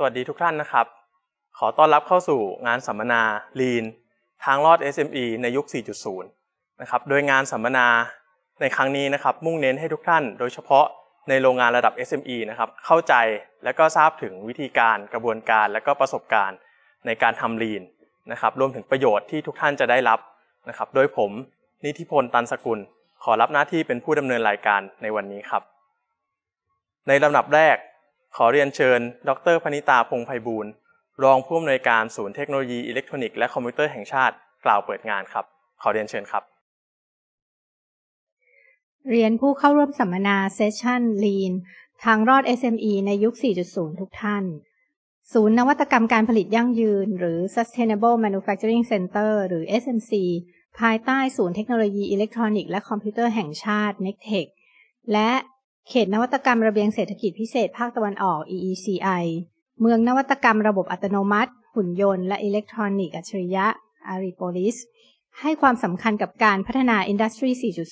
วัสดีทุกท่านนะครับขอต้อนรับเข้าสู่งานสัมมนา Lean ทางรอด SME ในยุค 4.0 นะครับโดยงานสัมมนาในครั้งนี้นะครับมุ่งเน้นให้ทุกท่านโดยเฉพาะในโรงงานระดับ SME นะครับเข้าใจและก็ทราบถึงวิธีการกระบวนการและก็ประสบการณ์ในการทำ Lean นะครับรวมถึงประโยชน์ที่ทุกท่านจะได้รับนะครับโดยผมนิธิพล ตันสกุลขอรับหน้าที่เป็นผู้ดำเนินรายการในวันนี้ครับในลำดับแรกขอเรียนเชิญดร.พนิตา พงษ์ไพบูลย์รองผู้อำนวยการศูนย์เทคโนโลยีอิเล็กทรอนิกส์และคอมพิวเตอร์แห่งชาติกล่าวเปิดงานครับขอเรียนเชิญครับเรียนผู้เข้าร่วมสัมมนาเซสชั่น Lean ทางรอด SME ในยุค 4.0 ทุกท่านศูนย์นวัตกรรมการผลิตยั่งยืนหรือ Sustainable Manufacturing Center หรือ SMC ภายใต้ศูนย์เทคโนโลยีอิเล็กทรอนิกส์และคอมพิวเตอร์แห่งชาติ NECTEC และเขตนวัตกรรมระเบียงเศรษฐกิจพิเศษภาคตะวันออก EECI เมืองนวัตกรรมระบบอัตโนมัติหุ่นยนต์และอิเล็กทรอนิกส์อัจฉริยะ Aripolis ให้ความสำคัญกับการพัฒนา Industry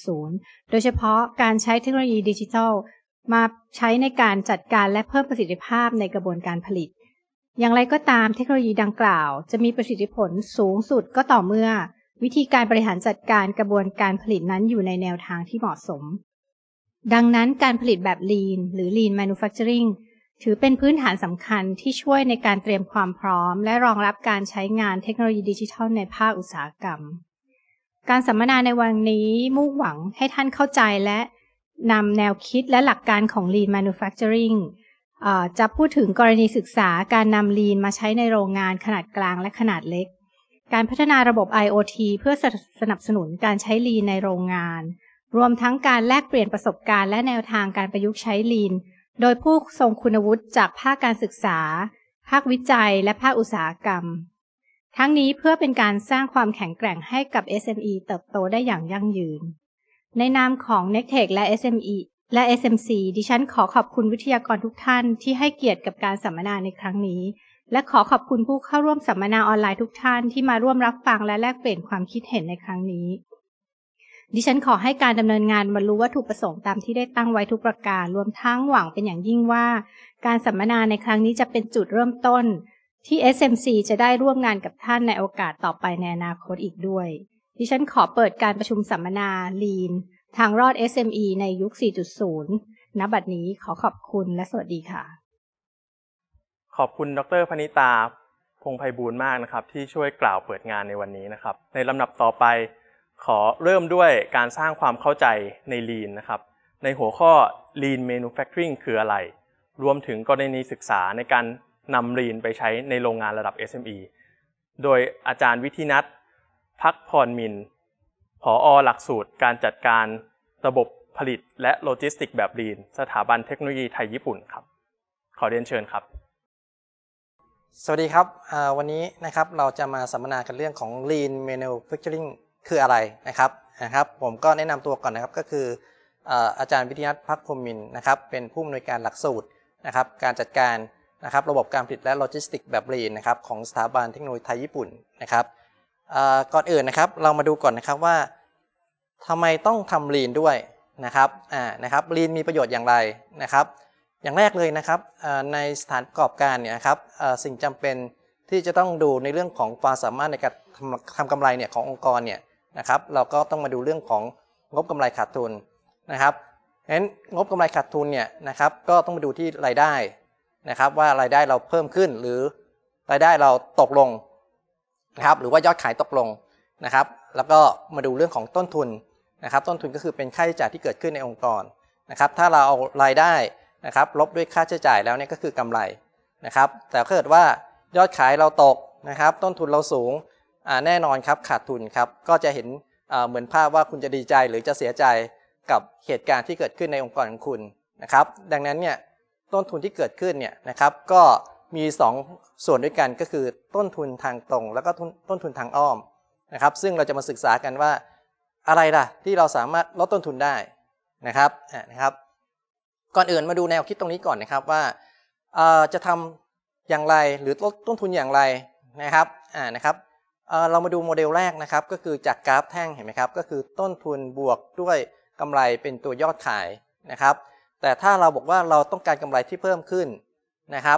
4.0 โดยเฉพาะการใช้เทคโนโลยีดิจิทัลมาใช้ในการจัดการและเพิ่มประสิทธิภาพในกระบวนการผลิตอย่างไรก็ตามเทคโนโลยีดังกล่าวจะมีประสิทธิผลสูงสุดก็ต่อเมื่อวิธีการบริหารจัดการกระบวนการผลิตนั้นอยู่ในแนวทางที่เหมาะสมดังนั้นการผลิตแบบ Lean หรือ Lean Manufacturing ถือเป็นพื้นฐานสำคัญที่ช่วยในการเตรียมความพร้อมและรองรับการใช้งานเทคโนโลยีดิจิทัลในภาคอุตสาหกรรมการสัมมนาในวันนี้มุ่งหวังให้ท่านเข้าใจและนำแนวคิดและหลักการของ Lean Manufacturing จะพูดถึงกรณีศึกษาการนำ Lean มาใช้ในโรงงานขนาดกลางและขนาดเล็กการพัฒนาระบบ IoT เพื่อสนับสนุนการใช้ Lean ในโรงงานรวมทั้งการแลกเปลี่ยนประสบการณ์และแนวทางการประยุกต์ใช้ Lean โดยผู้ทรงคุณวุฒิจากภาคการศึกษาภาควิจัยและภาคอุตสาหกรรมทั้งนี้เพื่อเป็นการสร้างความแข็งแกร่งให้กับ SME เติบโตได้อย่างยั่งยืนในนามของ NECTEC และ SME และ SMC ดิฉันขอขอบคุณวิทยากรทุกท่านที่ให้เกียรติกับการสัมมนาในครั้งนี้และขอขอบคุณผู้เข้าร่วมสัมมนาออนไลน์ทุกท่านที่มาร่วมรับฟังและแลกเปลี่ยนความคิดเห็นในครั้งนี้ดิฉันขอให้การดำเนินงานบรรลุวัตถุประสงค์ตามที่ได้ตั้งไว้ทุกประการรวมทั้งหวังเป็นอย่างยิ่งว่าการสัมมนาในครั้งนี้จะเป็นจุดเริ่มต้นที่ SMC จะได้ร่วมงานกับท่านในโอกาสต่อไปในอนาคตอีกด้วยดิฉันขอเปิดการประชุมสัมมนา Lean ทางรอด SME ในยุค 4.0 ณ บัดนี้ขอขอบคุณและสวัสดีค่ะขอบคุณดร.พนิตา พงษ์ไพบูลย์มากนะครับที่ช่วยกล่าวเปิดงานในวันนี้นะครับในลำดับต่อไปขอเริ่มด้วยการสร้างความเข้าใจใน Lean นะครับในหัวข้อ Lean Manufacturing คืออะไรรวมถึงกรณีศึกษาในการนำ Lean ไปใช้ในโรงงานระดับ SME โดยอาจารย์วิทินัท ภักพรมินทร์ผอ.หลักสูตรการจัดการระบบผลิตและโลจิสติกส์แบบ Lean สถาบันเทคโนโลยีไทยญี่ปุ่นครับขอเรียนเชิญครับสวัสดีครับวันนี้นะครับเราจะมาสัมมนากันเรื่องของ Lean Manufacturing คืออะไรนะครับผมก็แนะนำตัวก่อนนะครับก็คืออาจารย์วิทยาภักพรมินทร์นะครับเป็นผู้อำนวยการหลักสูตรนะครับการจัดการนะครับระบบการผลิตและโลจิสติกส์แบบ Lean นะครับของสถาบันเทคโนโลยีไทยญี่ปุ่นนะครับก่อนอื่นนะครับเรามาดูก่อนนะครับว่าทำไมต้องทำ Lean ด้วยนะครับ Lean มีประโยชน์อย่างไรนะครับอย่างแรกเลยนะครับในสถานประกอบการเนี่ยนะครับสิ่งจำเป็นที่จะต้องดูในเรื่องของความสามารถในการทำกำไรเนี่ยขององค์กรเนี่ยนะครับเราก็ต้องมาดูเรื่องของงบกำไรขาดทุนนะครับฉะนั้นงบกำไรขาดทุนเนี่ยนะครับก็ต้องมาดูที่รายได้นะครับว่ารายได้เราเพิ่มขึ้นหรือรายได้เราตกลงนะครับหรือว่ายอดขายตกลงนะครับแล้วก็มาดูเรื่องของต้นทุนนะครับต้นทุนก็คือเป็นค่าใช้จ่ายที่เกิดขึ้นในองค์กรนะครับถ้าเราเอารายได้นะครับลบด้วยค่าใช้จ่ายแล้วเนี่ยก็คือกำไรนะครับแต่ถ้าเกิดว่ายอดขายเราตกนะครับต้นทุนเราสูงแน่นอนครับขาดทุนครับก็จะเห็นเหมือนภาพว่าคุณจะดีใจหรือจะเสียใจกับเหตุการณ์ที่เกิดขึ้นในองค์กรของคุณนะครับดังนั้นเนี่ยต้นทุนที่เกิดขึ้นเนี่ยนะครับก็มี2ส่วนด้วยกันก็คือต้นทุนทางตรงแล้วก็ต้นทุนทางอ้อมนะครับซึ่งเราจะมาศึกษากันว่าอะไรล่ะที่เราสามารถลดต้นทุนได้นะครับก่อนอื่นมาดูแนวคิดตรงนี้ก่อนนะครับว่าจะทำอย่างไรหรือลดต้นทุนอย่างไรนะครับเรามาดูโมเดลแรกนะครับก็คือจากกราฟแท่งเห็นไหมครับก็คือต้นทุนบวกด้วยกำไรเป็นตัวยอดขายนะครับแต่ถ้าเราบอกว่าเราต้องการกำไรที่เพิ่มขึ้นนะครับ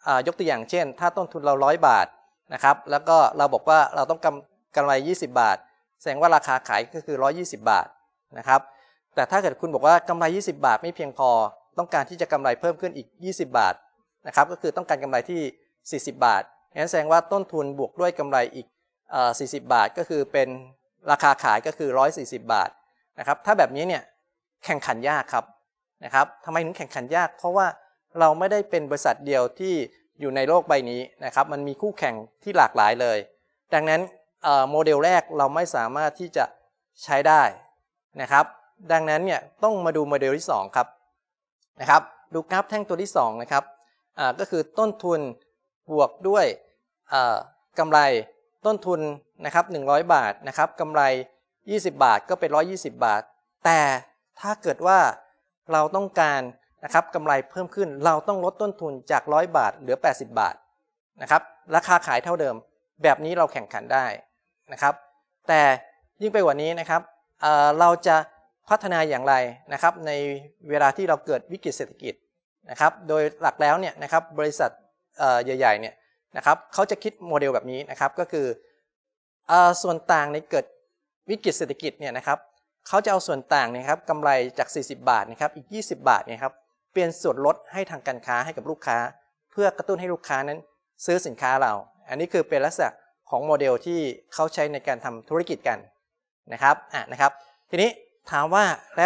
ยกตัวอย่างเช่นถ้าต้นทุนเรา100 บาทนะครับแล้วก็เราบอกว่าเราต้องกำไร20 บาทแสดงว่าราคาขายก็คือ120 บาทนะครับแต่ถ้าเกิดคุณบอกว่ากำไร20 บาทไม่เพียงพอต้องการที่จะกำไรเพิ่มขึ้นอีก20 บาทนะครับก็คือต้องการกำไรที่40 บาทงั้นแสดงว่าต้นทุนบวกด้วยกำไรอีก40 บาทก็คือเป็นราคาขายก็คือ140 บาทนะครับถ้าแบบนี้เนี่ยแข่งขันยากครับนะครับทำไมถึงแข่งขันยากเพราะว่าเราไม่ได้เป็นบริษัทเดียวที่อยู่ในโลกใบนี้นะครับมันมีคู่แข่งที่หลากหลายเลยดังนั้นโมเดลแรกเราไม่สามารถที่จะใช้ได้นะครับดังนั้นเนี่ยต้องมาดูโมเดลที่2ครับนะครับดูกราฟแท่งตัวที่2นะครับก็คือต้นทุนบวกด้วยกำไรต้นทุนนะครับ100 บาทนะครับกำไร20 บาทก็เป็น120 บาทแต่ถ้าเกิดว่าเราต้องการนะครับกำไรเพิ่มขึ้นเราต้องลดต้นทุนจาก100 บาทเหลือ80 บาทนะครับราคาขายเท่าเดิมแบบนี้เราแข่งขันได้นะครับแต่ยิ่งไปกว่านี้นะครับเราจะพัฒนาอย่างไรนะครับในเวลาที่เราเกิดวิกฤตเศรษฐกิจนะครับโดยหลักแล้วเนี่ยนะครับบริษัทใหญ่ๆเนี่ยนะครับเขาจะคิดโมเดลแบบนี้นะครับก็คือส่วนต่างในเกิดวิกฤตเศรษฐกิจเนี่ยนะครับเขาจะเอาส่วนต่างนะครับกำไรจาก40 บาทนะครับอีก20 บาทเนี่ยครับเปลี่ยนส่วนลดให้ทางการค้าให้กับลูกค้าเพื่อกระตุ้นให้ลูกค้านั้นซื้อสินค้าเราอันนี้คือเป็นลักษณะของโมเดลที่เขาใช้ในการทำธุรกิจกันนะครับนะครับทีนี้ถามว่าแล้ว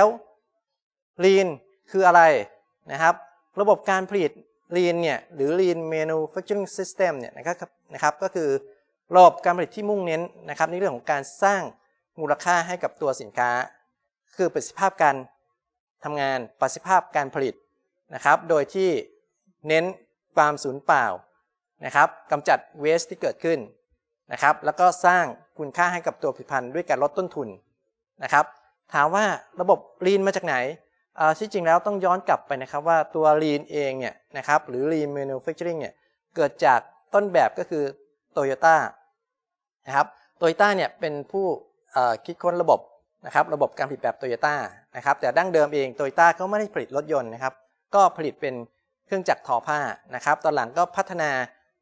Lean คืออะไรนะครับระบบการผลิต Lean เนี่ยหรือ Lean Manufacturing System เนี่ยนะครับก็คือระบบการผลิตที่มุ่งเน้นนะครับในเรื่องของการสร้างมูลค่าให้กับตัวสินค้าคือประสิทธิภาพการทำงานประสิทธิภาพการผลิตนะครับโดยที่เน้นความสูญเปล่านะครับกำจัดเวสที่เกิดขึ้นนะครับแล้วก็สร้างคุณค่าให้กับตัวผลิตภัณฑ์ด้วยการลดต้นทุนนะครับถามว่าระบบ Lean มาจากไหนที่จริงแล้วต้องย้อนกลับไปนะครับว่าตัว Lean เองเนี่ยนะครับหรือ Lean Manufacturing เนี่ยเกิดจากต้นแบบก็คือ Toyota นะครับ Toyota เนี่ยเป็นผู้คิดค้นระบบนะครับระบบการผลิตแบบ Toyota นะครับแต่ดั้งเดิมเอง Toyota ก็ไม่ได้ผลิตรถยนต์นะครับก็ผลิตเป็นเครื่องจักรทอผ้านะครับตอนหลังก็พัฒนา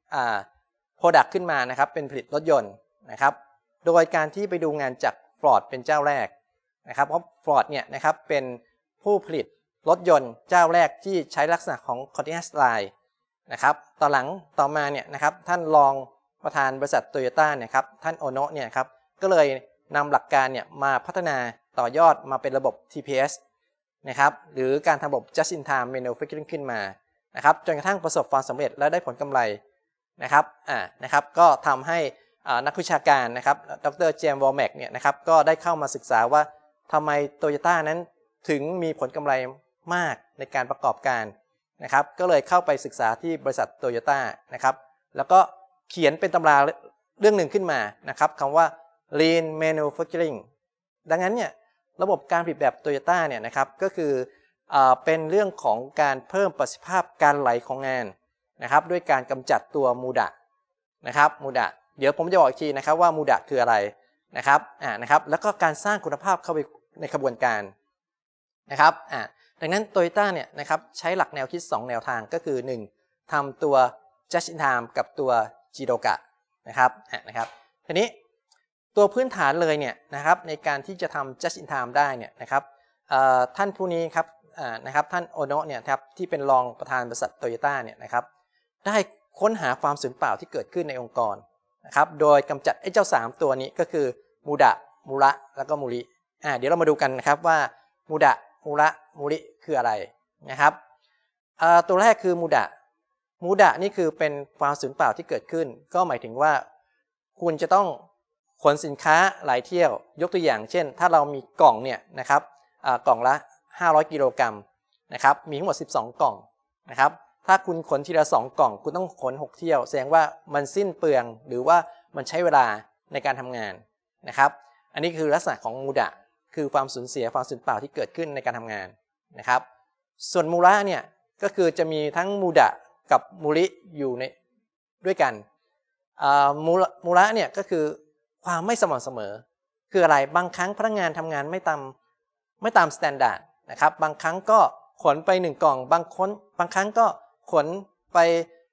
Product ขึ้นมานะครับเป็นผลิตรถยนต์นะครับโดยการที่ไปดูงานจาก Ford เป็นเจ้าแรกนะครับเพราะ Ford เนี่ยนะครับเป็นผู้ผลิตรถยนต์เจ้าแรกที่ใช้ลักษณะของ Continuous Line นะครับต่อมาเนี่ยนะครับท่านรองประธานบริษัท Toyota เนี่ยครับท่านโอโนะเนี่ยครับก็เลยนำหลักการเนี่ยมาพัฒนาต่อยอดมาเป็นระบบ TPS นะครับหรือการทำระบบ Just in Time Manufacturing ขึ้นมานะครับจนกระทั่งประสบความสำเร็จและได้ผลกำไรนะครับก็ทำให้นักวิชาการนะครับดร.เจมส์วอลแม็กเนี่ยนะครับก็ได้เข้ามาศึกษาว่าทำไม Toyota นั้นถึงมีผลกำไรมากในการประกอบการนะครับก็เลยเข้าไปศึกษาที่บริษัท Toyota นะครับแล้วก็เขียนเป็นตำราเรื่องหนึ่งขึ้นมานะครับคำว่า Lean Manufacturing ดังนั้นเนี่ยระบบการผลิตแบบ Toyota เนี่ยนะครับก็คือเป็นเรื่องของการเพิ่มประสิทธิภาพการไหลของงานนะครับด้วยการกำจัดตัวมูดะนะครับมูดะเดี๋ยวผมจะบอกอีกทีนะครับว่ามูดะคืออะไรนะครับนะครับแล้วก็การสร้างคุณภาพเข้าไปในกระบวนการนะครับดังนั้น Toyota เนี่ยนะครับใช้หลักแนวคิด2แนวทางก็คือ1ทำตัว Just in Time กับตัว Jidoka นะครับทีนี้ตัวพื้นฐานเลยเนี่ยนะครับในการที่จะทำ Just in Time ได้เนี่ยนะครับท่านผู้นี้ครับนะครับท่านโอโนะเนี่ยครับที่เป็นรองประธานบริษัท Toyota เนี่ยนะครับได้ค้นหาความสูญเปล่าที่เกิดขึ้นในองค์กรนะครับโดยกำจัดไอ้เจ้า3ตัวนี้ก็คือมูดะมูระแล้วก็มูริเดี๋ยวเรามาดูกันนะครับว่ามูดะมูระมูริคืออะไรนะครับตัวแรกคือมูดะนี่คือเป็นความสูญเปล่าที่เกิดขึ้นก็หมายถึงว่าคุณจะต้องขนสินค้าหลายเที่ยวยกตัวอย่างเช่นถ้าเรามีกล่องเนี่ยนะครับกล่องละ500 กิโลกรัมนะครับมีทั้งหมด12 กล่องนะครับถ้าคุณขนทีละ2 กล่องคุณต้องขน6 เที่ยวแสดงว่ามันสิ้นเปลืองหรือว่ามันใช้เวลาในการทำงานนะครับอันนี้คือลักษณะของมูดะคือความสูญเสียความสูญเปล่าที่เกิดขึ้นในการทำงานนะครับส่วนมูระเนี่ยก็คือจะมีทั้งมูดะกับมูริอยู่ในด้วยกันมูระเนี่ยก็คือความไม่สม่ำเสมอคืออะไรบางครั้งพนักงานทำงานไม่ตามมาตรฐานนะครับบางครั้งก็ขนไป1 กล่องบางครั้งก็ขนไป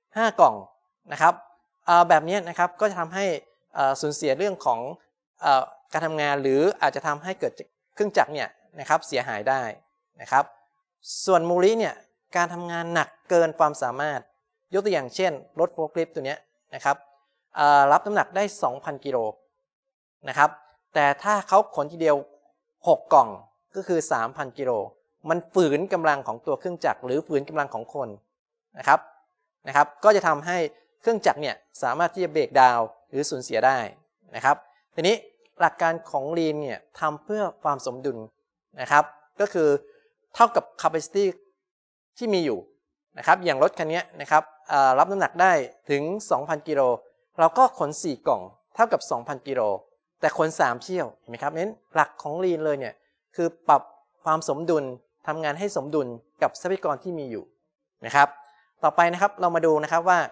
5 กล่องนะครับแบบนี้นะครับก็จะทำให้สูญเสียเรื่องของการทำงานหรืออาจจะทำให้เกิดเครื่องจักรเนี่ยนะครับเสียหายได้นะครับส่วนมูริเนี่ยการทำงานหนักเกินความสามารถยกตัวอย่างเช่นรถโฟล์คลิฟต์ตัวนี้นะครับรับน้ำหนักได้ 2,000 กิโลนะครับแต่ถ้าเขาขนทีเดียว6 กล่องก็คือ 3,000 กิโลมันฝืนกำลังของตัวเครื่องจักรหรือฝืนกำลังของคนนะครับก็จะทำให้เครื่องจักรเนี่ยสามารถที่จะเบรกดาวน์หรือสูญเสียได้นะครับทีนี้หลักการของ Lean เนี่ยทำเพื่อความสมดุลนะครับก็คือเท่ากับ capacity ที่มีอยู่นะครับอย่างรถคันนี้นะครับรับน้ำหนักได้ถึง 2,000 กิโลเราก็ขน4 กล่องเท่ากับ 2,000 กิโลแต่ขน3 เที่ยวเห็นไหมครับนั้นหลักของ Lean เลยเนี่ยคือปรับความสมดุลทำงานให้สมดุลกับทรัพยากรที่มีอยู่นะครับต่อไปนะครับเรามาดูนะครับว่า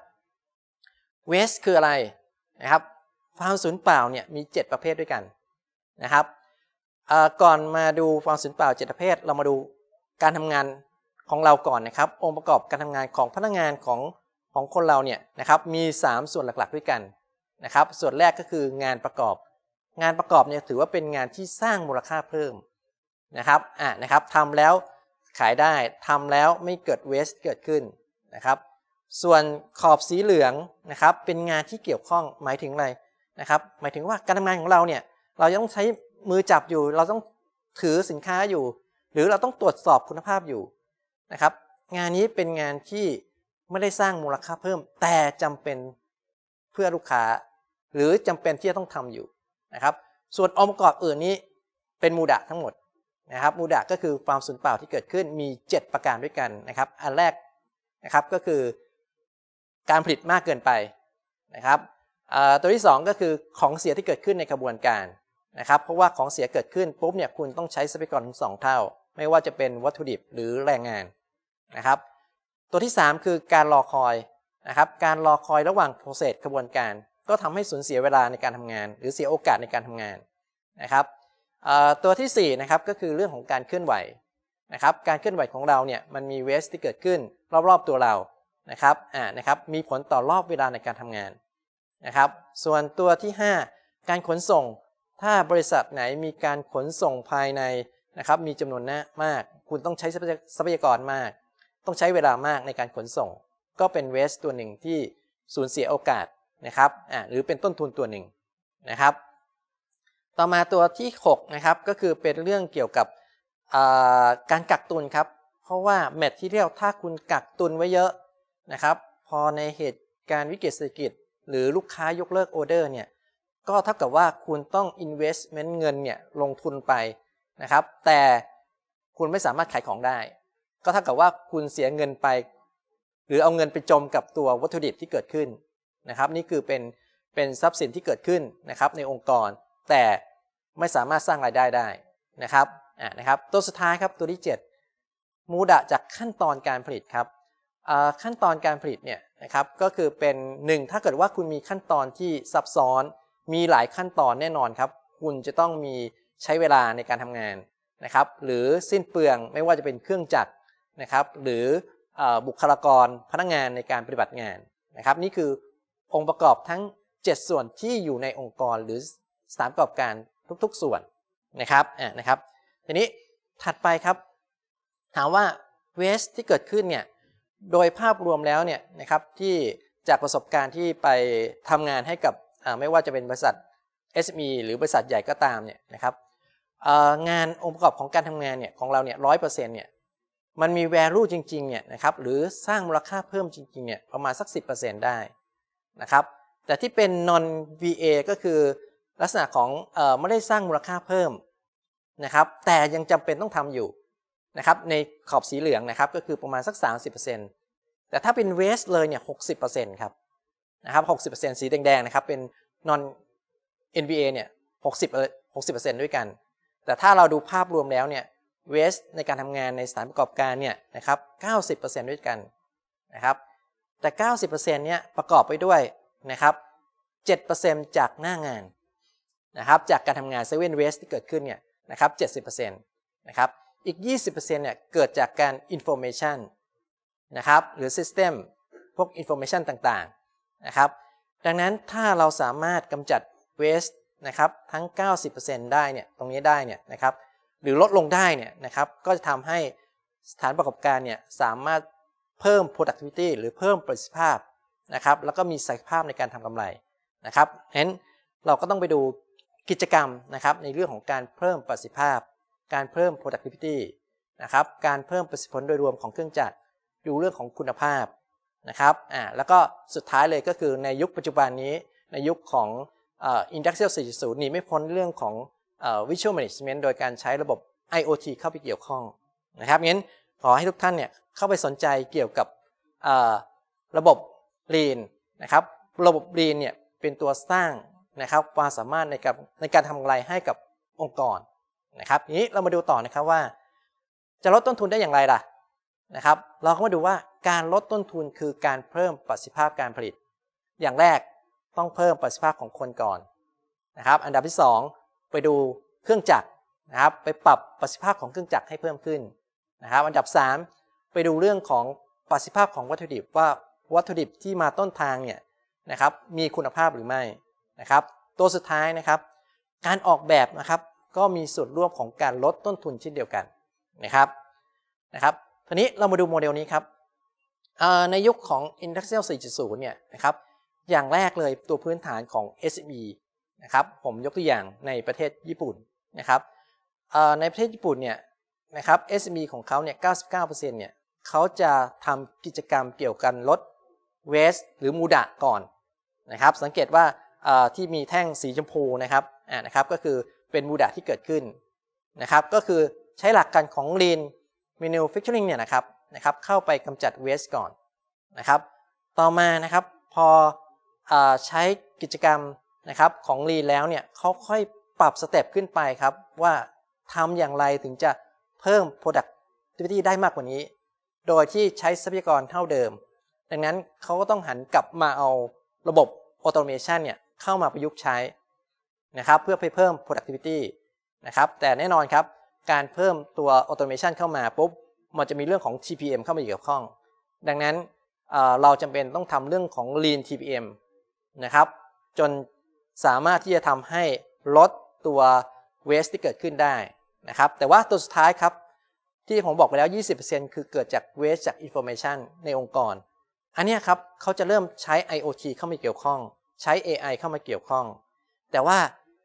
waste คืออะไรนะครับความสูญเปล่าเนี่ยมี7 ประเภทด้วยกันนะครับก่อนมาดูความสูญเปล่า7 ประเภทเรามาดูการทำงานของเราก่อนนะครับองค์ประกอบการทำงานของพนักงานของคนเราเนี่ยนะครับมี3 ส่วนหลักๆด้วยกันนะครับส่วนแรกก็คืองานประกอบเนี่ยถือว่าเป็นงานที่สร้างมูลค่าเพิ่มนะครับทำแล้วขายได้ทำแล้วไม่เกิด waste เกิดขึ้นนะครับส่วนขอบสีเหลืองนะครับเป็นงานที่เกี่ยวข้องหมายถึงอะไรนะครับหมายถึงว่าการทำงานของเราเนี่ยเราต้องใช้มือจับอยู่เราต้องถือสินค้าอยู่หรือเราต้องตรวจสอบคุณภาพอยู่นะครับงานนี้เป็นงานที่ไม่ได้สร้างมูลค่าเพิ่มแต่จำเป็นเพื่อลูกค้าหรือจำเป็นที่จะต้องทำอยู่นะครับส่วนองค์ประกอบอื่นนี้เป็นมูดะทั้งหมดนะครับมูดะก็คือความสูญเปล่าที่เกิดขึ้นมี7 ประการด้วยกันนะครับอันแรกนะครับก็คือการผลิตมากเกินไปนะครับตัวที่2ก็คือของเสียที่เกิดขึ้นในกระบวนการนะครับเพราะว่าของเสียเกิดขึ้นปุ๊บเนี่ยคุณต้องใช้ทรัพยากรถึง2 เท่าไม่ว่าจะเป็นวัตถุดิบหรือแรงงานนะครับตัวที่3คือการรอคอยนะครับการรอคอยระหว่างโปรเซสกระบวนการก็ทำให้สูญเสียเวลาในการทำงานหรือเสียโอกาสในการทำงานนะครับตัวที่4นะครับก็คือเรื่องของการเคลื่อนไหวนะครับการเคลื่อนไหวของเราเนี่ยมันมีเวสที่เกิดขึ้นรอบๆตัวเรานะครับมีผลต่อรอบเวลาในการทำงานนะครับส่วนตัวที่5การขนส่งถ้าบริษัทไหนมีการขนส่งภายในนะครับมีจำนวนมากคุณต้องใช้ทรัพยากรมากต้องใช้เวลามากในการขนส่งก็เป็นเวสตัวหนึ่งที่สูญเสียโอกาสนะครับหรือเป็นต้นทุนตัวหนึ่งนะครับต่อมาตัวที่6นะครับก็คือเป็นเรื่องเกี่ยวกับการกักตุนครับเพราะว่าแมทที่เรียลถ้าคุณกักตุนไว้เยอะนะครับพอในเหตุการณ์วิกฤตเศรษฐกิจหรือลูกค้ายกเลิกออเดอร์เนี่ยก็เท่ากับว่าคุณต้อง investment เงินเนี่ยลงทุนไปนะครับแต่คุณไม่สามารถขายของได้ก็เท่ากับว่าคุณเสียเงินไปหรือเอาเงินไปจมกับตัววัตถุดิบที่เกิดขึ้นนะครับนี่คือเป็นทรัพย์สินที่เกิดขึ้นนะครับในองค์กรแต่ไม่สามารถสร้างรายได้ได้นะครับตัวสุดท้ายครับตัวที่7มูดะจากขั้นตอนการผลิตครับขั้นตอนการผลิตเนี่ยนะครับก็คือเป็น1ถ้าเกิดว่าคุณมีขั้นตอนที่ซับซ้อนมีหลายขั้นตอนแน่นอนครับคุณจะต้องมีใช้เวลาในการทำงานนะครับหรือสิ้นเปลืองไม่ว่าจะเป็นเครื่องจักรนะครับหรือบุคลากรพนักงานในการปฏิบัติงานนะครับนี่คือองค์ประกอบทั้ง7ส่วนที่อยู่ในองค์กรหรือสถานประกอบการทุกๆส่วนนะครับทีนี้ถัดไปครับถามว่า waste ที่เกิดขึ้นเนี่ยโดยภาพรวมแล้วเนี่ยนะครับที่จากประสบการณ์ที่ไปทำงานให้กับไม่ว่าจะเป็นบริษัท SME หรือบริษัทใหญ่ก็ตามเนี่ยนะครับงานองค์ประกอบของการทำงานเนี่ยของเราเนี่ย 100% เนี่ยมันมี value จริงๆเนี่ยนะครับหรือสร้างมูลค่าเพิ่มจริงๆเนี่ยประมาณสัก 10% ได้นะครับแต่ที่เป็น non VA ก็คือลักษณะของไม่ได้สร้างมูลค่าเพิ่มนะครับแต่ยังจำเป็นต้องทำอยู่นะครับในขอบสีเหลืองนะครับก็คือประมาณสัก 30% แต่ถ้าเป็น waste เลยเนี่ย 60% ครับนะครับ 60% สีแดงๆนะครับเป็น non NBA เนี่ย 60% ด้วยกันแต่ถ้าเราดูภาพรวมแล้วเนี่ย waste ในการทำงานในสถานประกอบการเนี่ยนะครับ 90% ด้วยกันนะครับแต่ 90% เนี่ยประกอบไปด้วยนะครับ 7% จากหน้างานนะครับจากการทำงาน 7 waste ที่เกิดขึ้นเนี่ยนะครับ 70% นะครับอีก 20% เนี่ยเกิดจากการ information นะครับหรือ system พวก information ต่างๆนะครับดังนั้นถ้าเราสามารถกำจัด waste นะครับทั้ง 90% ได้เนี่ยตรงนี้ได้เนี่ยนะครับหรือลดลงได้เนี่ยนะครับก็จะทำให้สถานประกอบการเนี่ยสามารถเพิ่ม productivity หรือเพิ่มประสิทธิภาพนะครับแล้วก็มีศักยภาพในการทำกำไรนะครับฉะนั้นเราก็ต้องไปดูกิจกรรมนะครับในเรื่องของการเพิ่มประสิทธิภาพการเพิ่ม productivity นะครับการเพิ่มประสิทธิผลโดยรวมของเครื่องจักรดูเรื่องของคุณภาพนะครับแล้วก็สุดท้ายเลยก็คือในยุคปัจจุบันนี้ในยุคของIndustrial 4.0 หนีไม่พ้นเรื่องของVisual Management โดยการใช้ระบบ IoT เข้าไปเกี่ยวข้องนะครับงั้นขอให้ทุกท่านเนี่ยเข้าไปสนใจเกี่ยวกับระบบ Lean นะครับระบบ Lean เนี่ยเป็นตัวสร้างนะครับความสามารถในการทำกำไรให้กับองค์กรนะครับทีนี้เรามาดูต่อนะครับว่าจะลดต้นทุนได้อย่างไรล่ะนะครับเราก็มาดูว่าการลดต้นทุนคือการเพิ่มประสิทธิภาพการผลิตอย่างแรกต้องเพิ่มประสิทธิภาพของคนก่อนนะครับอันดับที่2ไปดูเครื่องจักรนะครับไปปรับประสิทธิภาพของเครื่องจักรให้เพิ่มขึ้นนะครับอันดับ3ไปดูเรื่องของประสิทธิภาพของวัตถุดิบว่าวัตถุดิบที่มาต้นทางเนี่ยนะครับมีคุณภาพหรือไม่นะครับตัวสุดท้ายนะครับการออกแบบนะครับก็มีส่วนร่วมของการลดต้นทุนเช่นเดียวกันนะครับทีนี้เรามาดูโมเดลนี้ครับในยุคของ Industrial 4.0 เนี่ยนะครับอย่างแรกเลยตัวพื้นฐานของ SME นะครับผมยกตัวอย่างในประเทศญี่ปุ่นนะครับในประเทศญี่ปุ่นเนี่ยนะครับ SME ของเขาเนี่ย 99% เนี่ยเขาจะทำกิจกรรมเกี่ยวกันลด waste หรือมูดะก่อนนะครับสังเกตว่าที่มีแท่งสีชมพูนะครับก็คือเป็นมูดะที่เกิดขึ้นนะครับก็คือใช้หลักการของ Lean Manufacturing เนี่ยนะครับเข้าไปกำจัด waste ก่อนนะครับต่อมานะครับพอใช้กิจกรรมนะครับของ Lean แล้วเนี่ยเขาค่อยปรับสเต็ปขึ้นไปครับว่าทำอย่างไรถึงจะเพิ่ม productivity ได้มากกว่านี้โดยที่ใช้ทรัพยากรเท่าเดิมดังนั้นเขาก็ต้องหันกลับมาเอาระบบ automation เนี่ยเข้ามาประยุกต์ใช้นะครับเพื่อไปเพิ่ม productivity นะครับแต่แน่นอนครับการเพิ่มตัว automation เข้ามาปุ๊บมันจะมีเรื่องของ TPM เข้ามาเกี่ยวข้องดังนั้นเราจำเป็นต้องทำเรื่องของ Lean TPM นะครับจนสามารถที่จะทำให้ลดตัว waste ที่เกิดขึ้นได้นะครับแต่ว่าตัวสุดท้ายครับที่ผมบอกไปแล้ว 20% คือเกิดจาก waste จาก information ในองค์กรอันนี้ครับเขาจะเริ่มใช้ IoT เข้ามาเกี่ยวข้องใช้ AI เข้ามาเกี่ยวข้องแต่ว่า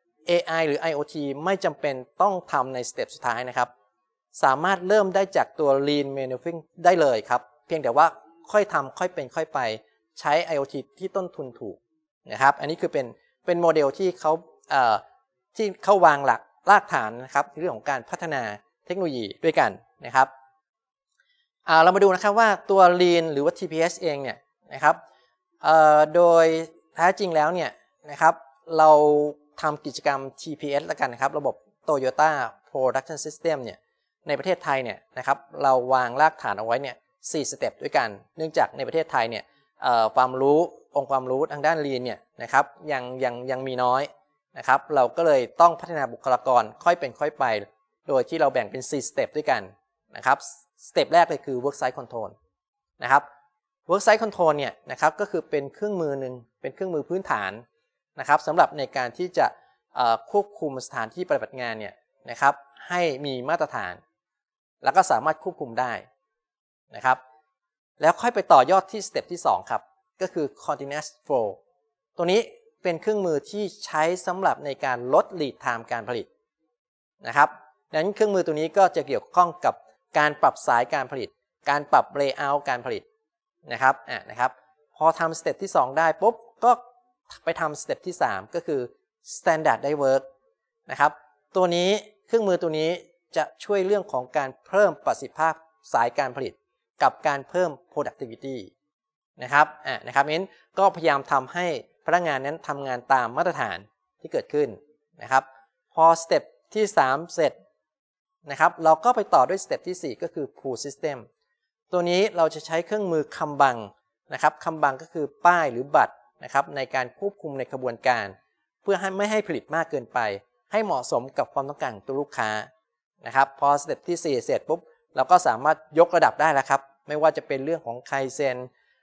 AI หรือ IoT ไม่จำเป็นต้องทำในสเต็ปสุดท้ายนะครับสามารถเริ่มได้จากตัว Lean Manufacturing ได้เลยครับเพียงแต่ว่าค่อยทำค่อยเป็นค่อยไปใช้ IoT ที่ต้นทุนถูกนะครับอันนี้คือเป็นโมเดลที่เขาวางหลักรากฐานนะครับในเรื่องของการพัฒนาเทคโนโลยีด้วยกันนะครับเรามาดูนะครับว่าตัว Lean หรือว่า TPS เองเนี่ยนะครับโดยแท้จริงแล้วเนี่ยนะครับเราทำกิจกรรม TPS แล้วกันนะครับระบบ Toyota Production System เนี่ยในประเทศไทยเนี่ยนะครับเราวางรากฐานเอาไว้เนี่ย4สเต็ปด้วยกันเนื่องจากในประเทศไทยเนี่ยความรู้องค์ความรู้ทางด้าน Lean เนี่ยนะครับยังมีน้อยนะครับเราก็เลยต้องพัฒนาบุคลากรค่อยเป็นค่อยไปโดยที่เราแบ่งเป็น4สเต็ปด้วยกันนะครับสเต็ปแรกเลยคือ Work Site Control นะครับ Work Site Control เนี่ยนะครับก็คือเป็นเครื่องมือหนึ่งเป็นเครื่องมือพื้นฐานนะครับสำหรับในการที่จะควบคุมสถานที่ปฏิบัติงานเนี่ยนะครับให้มีมาตรฐานแล้วก็สามารถควบคุมได้นะครับแล้วค่อยไปต่อยอดที่สเต็ปที่2ครับก็คือ Continuous Flow ตัวนี้เป็นเครื่องมือที่ใช้สำหรับในการลด lead time การผลิตนะครับดังนั้นเครื่องมือตัวนี้ก็จะเกี่ยวข้องกับการปรับสายการผลิตการปรับ layout การผลิตนะครับพอทำสเต็ปที่2ได้ปุ๊บก็ไปทำสเต็ปที่3ก็คือ Standard Die Work นะครับตัวนี้เครื่องมือตัวนี้จะช่วยเรื่องของการเพิ่มประสิทธิภาพสายการผลิตกับการเพิ่ม productivity นะครับงั้นก็พยายามทำให้พนักงานนั้นทำงานตามมาตรฐานที่เกิดขึ้นนะครับพอสเต็ปที่3เสร็จนะครับเราก็ไปต่อด้วยสเต็ปที่4ก็คือ Pull System ตัวนี้เราจะใช้เครื่องมือคำบังนะครับคำบังก็คือป้ายหรือบัตรนะครับในการควบคุมในกระบวนการเพื่อไม่ให้ผลิตมากเกินไปให้เหมาะสมกับความต้องการของตัวลูกค้านะครับพอสเต็ปที่4เสร็จปุ๊บเราก็สามารถยกระดับได้แล้วครับไม่ว่าจะเป็นเรื่องของไคเซน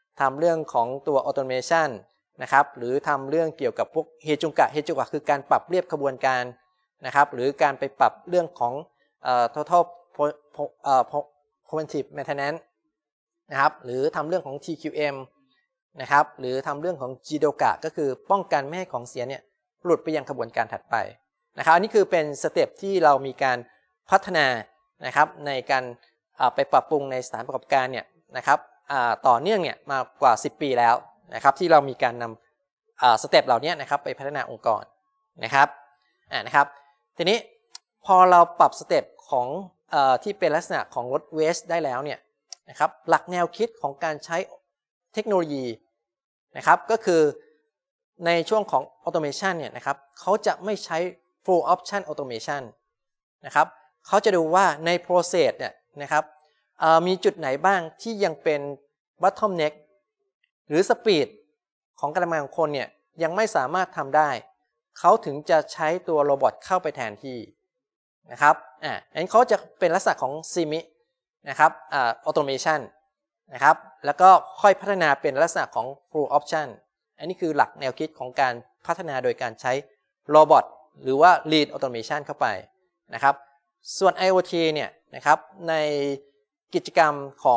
ทำเรื่องของตัว automation นะครับหรือทำเรื่องเกี่ยวกับพวกเฮจุงกะคือการปรับเรียบขบวนการนะครับหรือการไปปรับเรื่องของtotal preventive maintenance นะครับหรือทำเรื่องของ TQM นะครับหรือทำเรื่องของ JIDOKA ก็คือป้องกันไม่ให้ของเสียเนี่ยหลุดไปยังขบวนการถัดไปนะครับอันนี้คือเป็นสเต็ปที่เรามีการพัฒนานะครับในการไปปรับปรุงในสถานประกอบการเนี่ยนะครับต่อเนื่องเนี่ยมากว่า10 ปีแล้วนะครับที่เรามีการนำสเต็ปเหล่านี้นะครับไปพัฒนาองค์กรนะครับทีนี้พอเราปรับสเต็ปของที่เป็นลักษณะของลดเวสต์ได้แล้วเนี่ยนะครับหลักแนวคิดของการใช้เทคโนโลยีนะครับก็คือในช่วงของ automation เนี่ยนะครับเขาจะไม่ใช้ full option automation นะครับเขาจะดูว่าใน process เนี่ยนะครับมีจุดไหนบ้างที่ยังเป็น bottleneck หรือ speed ของการทำงานของคนเนี่ยยังไม่สามารถทำได้เขาถึงจะใช้ตัวโรบอทเข้าไปแทนที่นะครับอันนี้เขาจะเป็นลักษณะของ semi นะครับautomation นะครับแล้วก็ค่อยพัฒนาเป็นลักษณะของ full option อันนี้คือหลักแนวคิดของการพัฒนาโดยการใช้โรบอทหรือว่า lean automation เข้าไปนะครับส่วน IoT เนี่ยนะครับในกิจกรรมของ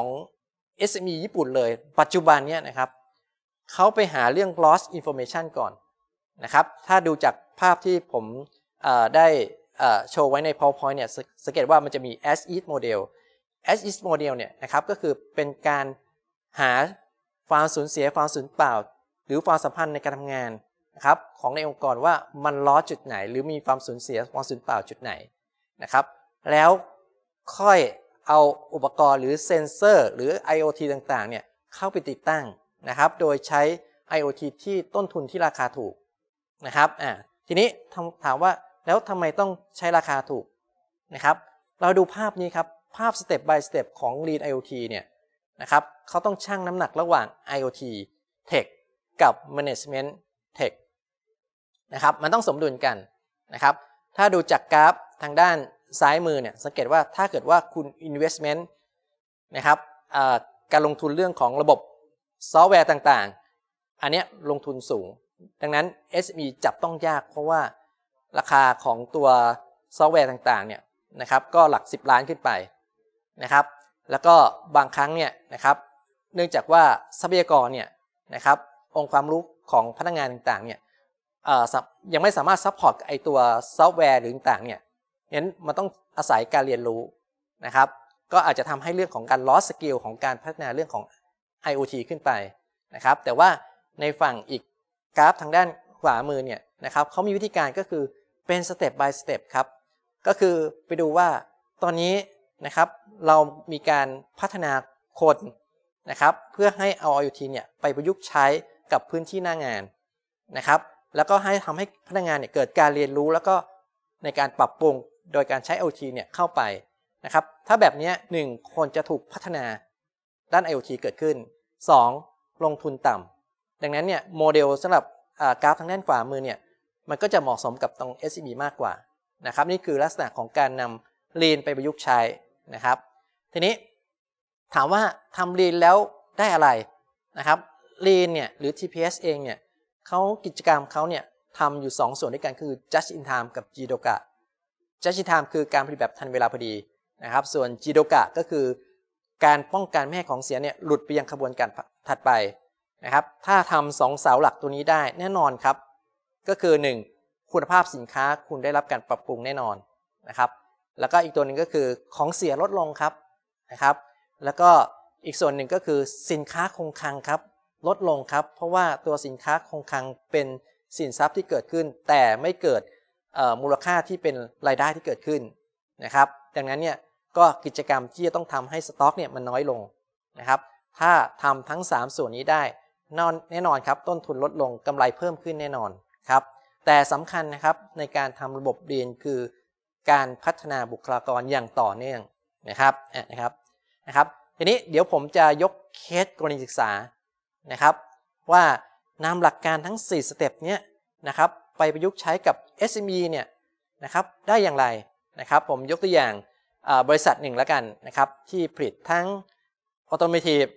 SME ญี่ปุ่นเลยปัจจุบันเนี่ยนะครับเขาไปหาเรื่อง loss information ก่อนนะครับถ้าดูจากภาพที่ผมได้โชว์ไว้ใน PowerPoint เนี่ยสังเกตว่ามันจะมี as is model as is model เนี่ยนะครับก็คือเป็นการหาความสูญเสียความสูญเปล่าหรือความสัมพันธ์ในการทำงานนะครับของในองค์กรว่ามันล้อจุดไหนหรือมีความสูญเสียความสูญเปล่าจุดไหนนะครับแล้วค่อยเอาอุปกรณ์หรือเซ็นเซอร์หรือ IoT ต่างๆเนี่ยเข้าไปติดตั้งนะครับโดยใช้ IoT ที่ต้นทุนที่ราคาถูกนะครับทีนี้ถามว่าแล้วทำไมต้องใช้ราคาถูกนะครับเราดูภาพนี้ครับภาพ step by step ของ Lean IoT เนี่ยนะครับเขาต้องชั่งน้ำหนักระหว่าง IoT Tech กับ Management Tech นะครับมันต้องสมดุลกันนะครับถ้าดูจากกราฟทางด้านซ้ายมือเนี่ยสังเกตว่าถ้าเกิดว่าคุณ investment นะครับการลงทุนเรื่องของระบบซอฟต์แวร์ต่างๆอันนี้ลงทุนสูงดังนั้น SME จับต้องยากเพราะว่าราคาของตัวซอฟต์แวร์ต่างๆเนี่ยนะครับก็หลัก10 ล้านขึ้นไปนะครับแล้วก็บางครั้งเนี่ยนะครับเนื่องจากว่าทรัพยากรเนี่ยนะครับองค์ความรู้ของพนักงานต่างๆเนี่ยยังไม่สามารถซัพพอร์ตไอตัวซอฟต์แวร์หรือต่างๆเนี่ยงั้นมันต้องอาศัยการเรียนรู้นะครับก็อาจจะทำให้เรื่องของการ loss skill ของการพัฒนาเรื่องของ IoT ขึ้นไปนะครับแต่ว่าในฝั่งอีกกราฟทางด้านขวามือเนี่ยนะครับเขามีวิธีการก็คือเป็น step by step ครับก็คือไปดูว่าตอนนี้นะครับเรามีการพัฒนาคนนะครับเพื่อให้เอา IoT เนี่ยไปประยุกต์ใช้กับพื้นที่หน้างานนะครับแล้วก็ให้ทำให้พนักงานเนี่ยเกิดการเรียนรู้แล้วก็ในการปรับปรุงโดยการใช้ IoT เนี่ยเข้าไปนะครับถ้าแบบนี้1คนจะถูกพัฒนาด้าน IoT เกิดขึ้น2ลงทุนต่ำดังนั้นเนี่ยโมเดลสำหรับกราฟทางด้านขวามือเนี่ยมันก็จะเหมาะสมกับตรง SME มากกว่านะครับนี่คือลักษณะของการนำ Lean ไปประยุกต์ใช้นะครับทีนี้ถามว่าทำ Lean แล้วได้อะไรนะครับ Lean เนี่ยหรือ TPS เองเนี่ยเขากิจกรรมเขาเนี่ยทำอยู่2ส่วนด้วยกันคือ Just in Time กับ JIDOKA Just in Time คือการผลิตแบบทันเวลาพอดีนะครับส่วน JIDOKA ก็คือการป้องกันไม่ให้ของเสียเนี่ยหลุดไปยังขบวนการถัดไปนะครับถ้าทำ2เสาหลักตัวนี้ได้แน่นอนครับก็คือ1คุณภาพสินค้าคุณได้รับการปรับปรุงแน่นอนนะครับแล้วก็อีกตัวหนึ่งก็คือของเสียลดลงครับนะครับแล้วก็อีกส่วนหนึ่งก็คือสินค้าคงคลังครับลดลงครับเพราะว่าตัวสินค้าคงคลังเป็นสินทรัพย์ที่เกิดขึ้นแต่ไม่เกิดมูลค่าที่เป็นรายได้ที่เกิดขึ้นนะครับดังนั้นเนี่ยก็กิจกรรมที่จะต้องทำให้สต็อกเนี่ยมันน้อยลงนะครับถ้าทำทั้ง3ส่วนนี้ได้แน่นอนครับต้นทุนลดลงกำไรเพิ่มขึ้นแน่นอนครับแต่สำคัญนะครับในการทำระบบเรียนคือการพัฒนาบุคลากรอย่างต่อเนื่องนะครับทีนี้เดี๋ยวผมจะยกเคสกรณีศึกษานะครับว่านำหลักการทั้ง4สเต็ปเนี้ยนะครับไปประยุกต์ใช้กับ SME เนี่ยนะครับได้อย่างไรนะครับผมยกตัวอย่างบริษัทหนึ่งแล้วกันนะครับที่ผลิตทั้ง Automotive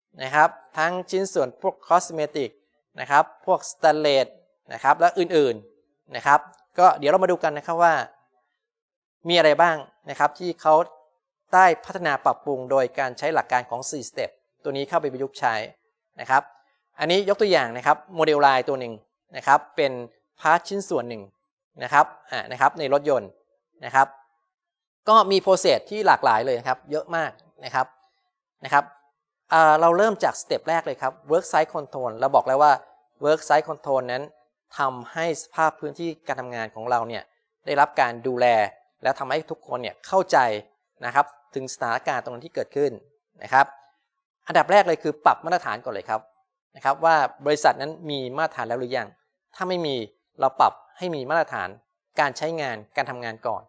นะครับทั้งชิ้นส่วนพวกคอสเมติกนะครับพวกสแตนเลสนะครับและอื่นๆนะครับก็เดี๋ยวเรามาดูกันนะครับว่ามีอะไรบ้างนะครับที่เขาได้พัฒนาปรับปรุงโดยการใช้หลักการของ4 step ตัวนี้เข้าไปประยุกต์ใช้นะครับอันนี้ยกตัวอย่างนะครับโมเดลไลน์ตัวหนึ่งนะครับเป็นพาร์ทชิ้นส่วนหนึ่งนะครับในรถยนต์นะครับก็มีโปรเซสที่หลากหลายเลยนะครับเยอะมากนะครับเราเริ่มจากสเต็ปแรกเลยครับ work site control เราบอกแล้วว่า work site control นั้นทำให้สภาพพื้นที่การทำงานของเราเนี่ยได้รับการดูแลแล้วทำให้ทุกคนเนี่ยเข้าใจนะครับถึงสถานการณ์ตรงนั้นที่เกิดขึ้นนะครับอันดับแรกเลยคือปรับมาตรฐานก่อนเลยครับนะครับว่าบริษัทนั้นมีมาตรฐานแล้วหรือยังถ้าไม่มีเราปรับให้มีมาตรฐานการใช้งานการทำงานก่อน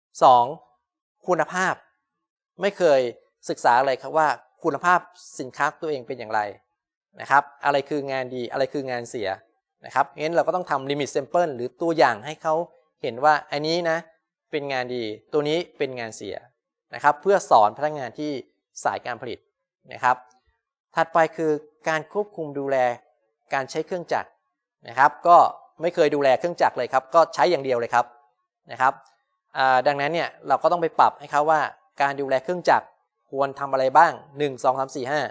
2คุณภาพไม่เคยศึกษาเลยครับว่าคุณภาพสินค้าตัวเองเป็นอย่างไรนะครับอะไรคืองานดีอะไรคืองานเสียนะครับงั้นเราก็ต้องทำ limit sample หรือตัวอย่างให้เขาเห็นว่าอันนี้นะเป็นงานดีตัวนี้เป็นงานเสียนะครับเพื่อสอนพนักงานที่สายการผลิตนะครับถัดไปคือการควบคุมดูแลการใช้เครื่องจักรนะครับก็ไม่เคยดูแลเครื่องจักรเลยครับก็ใช้อย่างเดียวเลยครับนะครับดังนั้นเนี่ยเราก็ต้องไปปรับให้เขาว่าการดูแลเครื่องจักรควรทำอะไรบ้าง1 2 3 4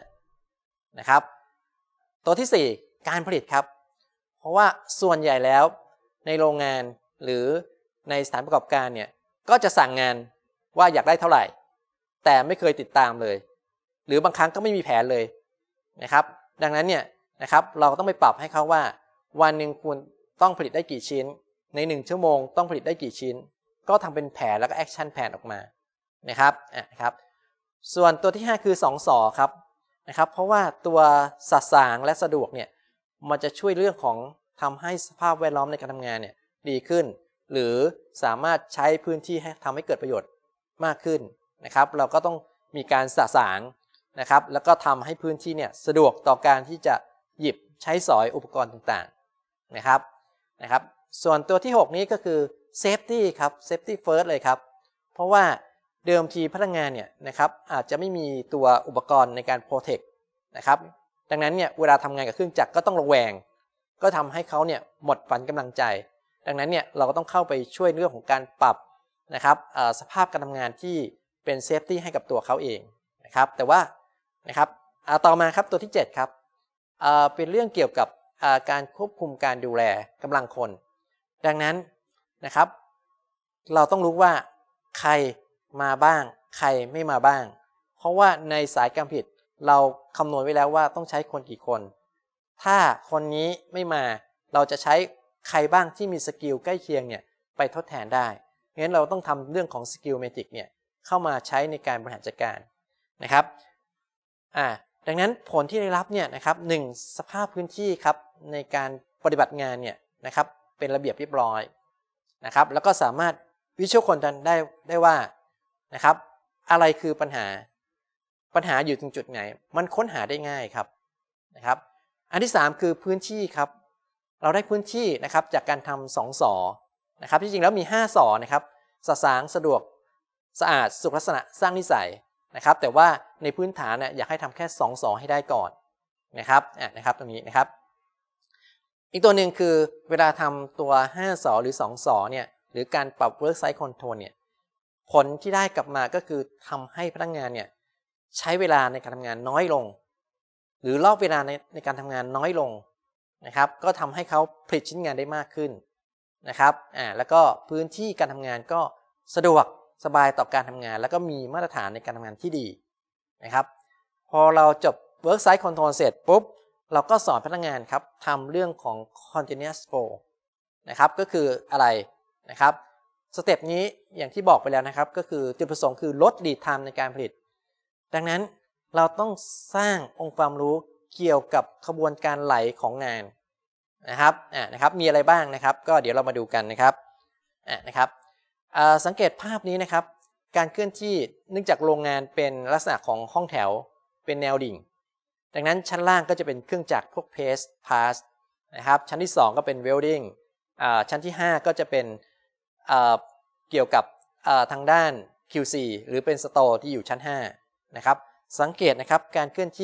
5นะครับตัวที่4การผลิตครับเพราะว่าส่วนใหญ่แล้วในโรงงานหรือในสถานประกอบการเนี่ยก็จะสั่งงานว่าอยากได้เท่าไหร่แต่ไม่เคยติดตามเลยหรือบางครั้งก็ไม่มีแผนเลยนะครับดังนั้นเนี่ยนะครับเราต้องไปปรับให้เขาว่าวันหนึ่งคุณต้องผลิตได้กี่ชิ้นใน1 ชั่วโมงต้องผลิตได้กี่ชิ้นก็ทำเป็นแผนแล้วก็แอคชั่นแผนออกมานะครับส่วนตัวที่5คือ2 สอครับนะครับเพราะว่าตัวสะสางและสะดวกเนี่ยมันจะช่วยเรื่องของทำให้สภาพแวดล้อมในการทำงานเนี่ยดีขึ้นหรือสามารถใช้พื้นที่ให้ทำให้เกิดประโยชน์มากขึ้นนะครับเราก็ต้องมีการสะสางนะครับแล้วก็ทำให้พื้นที่เนี่ยสะดวกต่อการที่จะหยิบใช้สอยอุปกรณ์ต่างๆนะครับส่วนตัวที่6นี้ก็คือเซฟตี้ครับเซฟตี้เฟิร์สเลยครับเพราะว่าเดิมทีพนักงานเนี่ยนะครับอาจจะไม่มีตัวอุปกรณ์ในการโปรเทคนะครับดังนั้นเนี่ยเวลาทำงานกับเครื่องจักรก็ต้องระแวงก็ทำให้เขาเนี่ยหมดฝันกำลังใจดังนั้นเนี่ยเราก็ต้องเข้าไปช่วยเรื่องของการปรับนะครับสภาพการทำงานที่เป็นเซฟตี้ให้กับตัวเขาเองนะครับแต่ว่านะครับต่อมาครับตัวที่7ครับเป็นเรื่องเกี่ยวกับการควบคุมการดูแลกำลังคนดังนั้นนะครับเราต้องรู้ว่าใครมาบ้างใครไม่มาบ้างเพราะว่าในสายการผลิตเราคำนวณไว้แล้วว่าต้องใช้คนกี่คนถ้าคนนี้ไม่มาเราจะใช้ใครบ้างที่มีสกิลใกล้เคียงเนี่ยไปทดแทนได้งั้นเราต้องทำเรื่องของสกิลเมทริกเนี่ยเข้ามาใช้ในการบริหารจัดการนะครับดังนั้นผลที่ได้รับเนี่ยนะครับ1สภาพพื้นที่ครับในการปฏิบัติงานเนี่ยนะครับเป็นระเบียบเรียบร้อยนะครับแล้วก็สามารถวิชวลคอนทันได้ว่านะครับอะไรคือปัญหาอยู่ตรงจุดไหนมันค้นหาได้ง่ายครับนะครับอันที่3คือพื้นที่ครับเราได้พื้นที่นะครับจากการทำ2 สอนะครับที่จริงแล้วมี5 สอนะครับสะสางสะดวกสะอาดสุขลักษณะสร้างนิสัยนะครับแต่ว่าในพื้นฐานเนี่ยอยากให้ทำแค่2 สอให้ได้ก่อนนะครับตรงนี้นะครับอีกตัวหนึ่งคือเวลาทำตัว5 สอหรือ2 สอเนี่ยหรือการปรับ work site control เนี่ยผลที่ได้กลับมาก็คือทำให้พนักงานเนี่ยใช้เวลาในการทำงานน้อยลงหรือรอบเวลาในการทำงานน้อยลงนะครับก็ทำให้เขาผลิตชิ้นงานได้มากขึ้นนะครับแล้วก็พื้นที่การทำงานก็สะดวกสบายต่อการทำงานแล้วก็มีมาตรฐานในการทำงานที่ดีนะครับพอเราจบ work site control เสร็จปุ๊บเราก็สอนพนักงานครับทำเรื่องของ continuous flow นะครับก็คืออะไรนะครับสเต็ปนี้อย่างที่บอกไปแล้วนะครับก็คือจุดประสงค์คือลด lead time ในการผลิตดังนั้นเราต้องสร้างองค์ความรู้เกี่ยวกับขบวนการไหลของงานนะครับมีอะไรบ้างนะครับก็เดี๋ยวเรามาดูกันนะครับสังเกตภาพนี้นะครับการเคลื่อนที่เนื่องจากโรงงานเป็นลักษณะของห้องแถวเป็นแนวดิ่งดังนั้นชั้นล่างก็จะเป็นเครื่องจักรพวก paste pass นะครับชั้นที่2ก็เป็น welding ชั้นที่5ก็จะเป็นเกี่ยวกับทางด้าน QC หรือเป็น store ที่อยู่ชั้น5นะครับสังเกตนะครับการเคลื่อนที่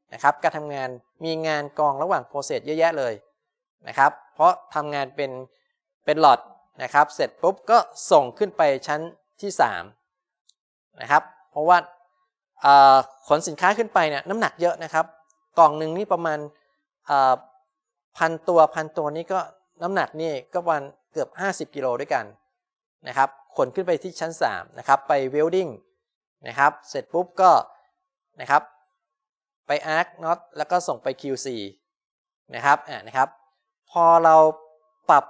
นะครับการทำงานมีงานกองระหว่างโปรเซสเยอะแยะเลยนะครับเพราะทำงานเป็นหลอดนะครับเสร็จปุ๊บก็ส่งขึ้นไปชั้นที่3นะครับเพราะว่าขนสินค้าขึ้นไปเนี่ยน้ำหนักเยอะนะครับกล่องหนึ่งนี่ประมาณพันตัวนี่ก็น้ำหนักนี่ก็ประมาณเกือบ50 กิโลด้วยกันนะครับขนขึ้นไปที่ชั้น3นะครับไปเวลดิ้งนะครับเสร็จปุ๊บก็นะครับไปอาร์คน็อตแล้วก็ส่งไป QC นะครับนะครับพอเราปรับ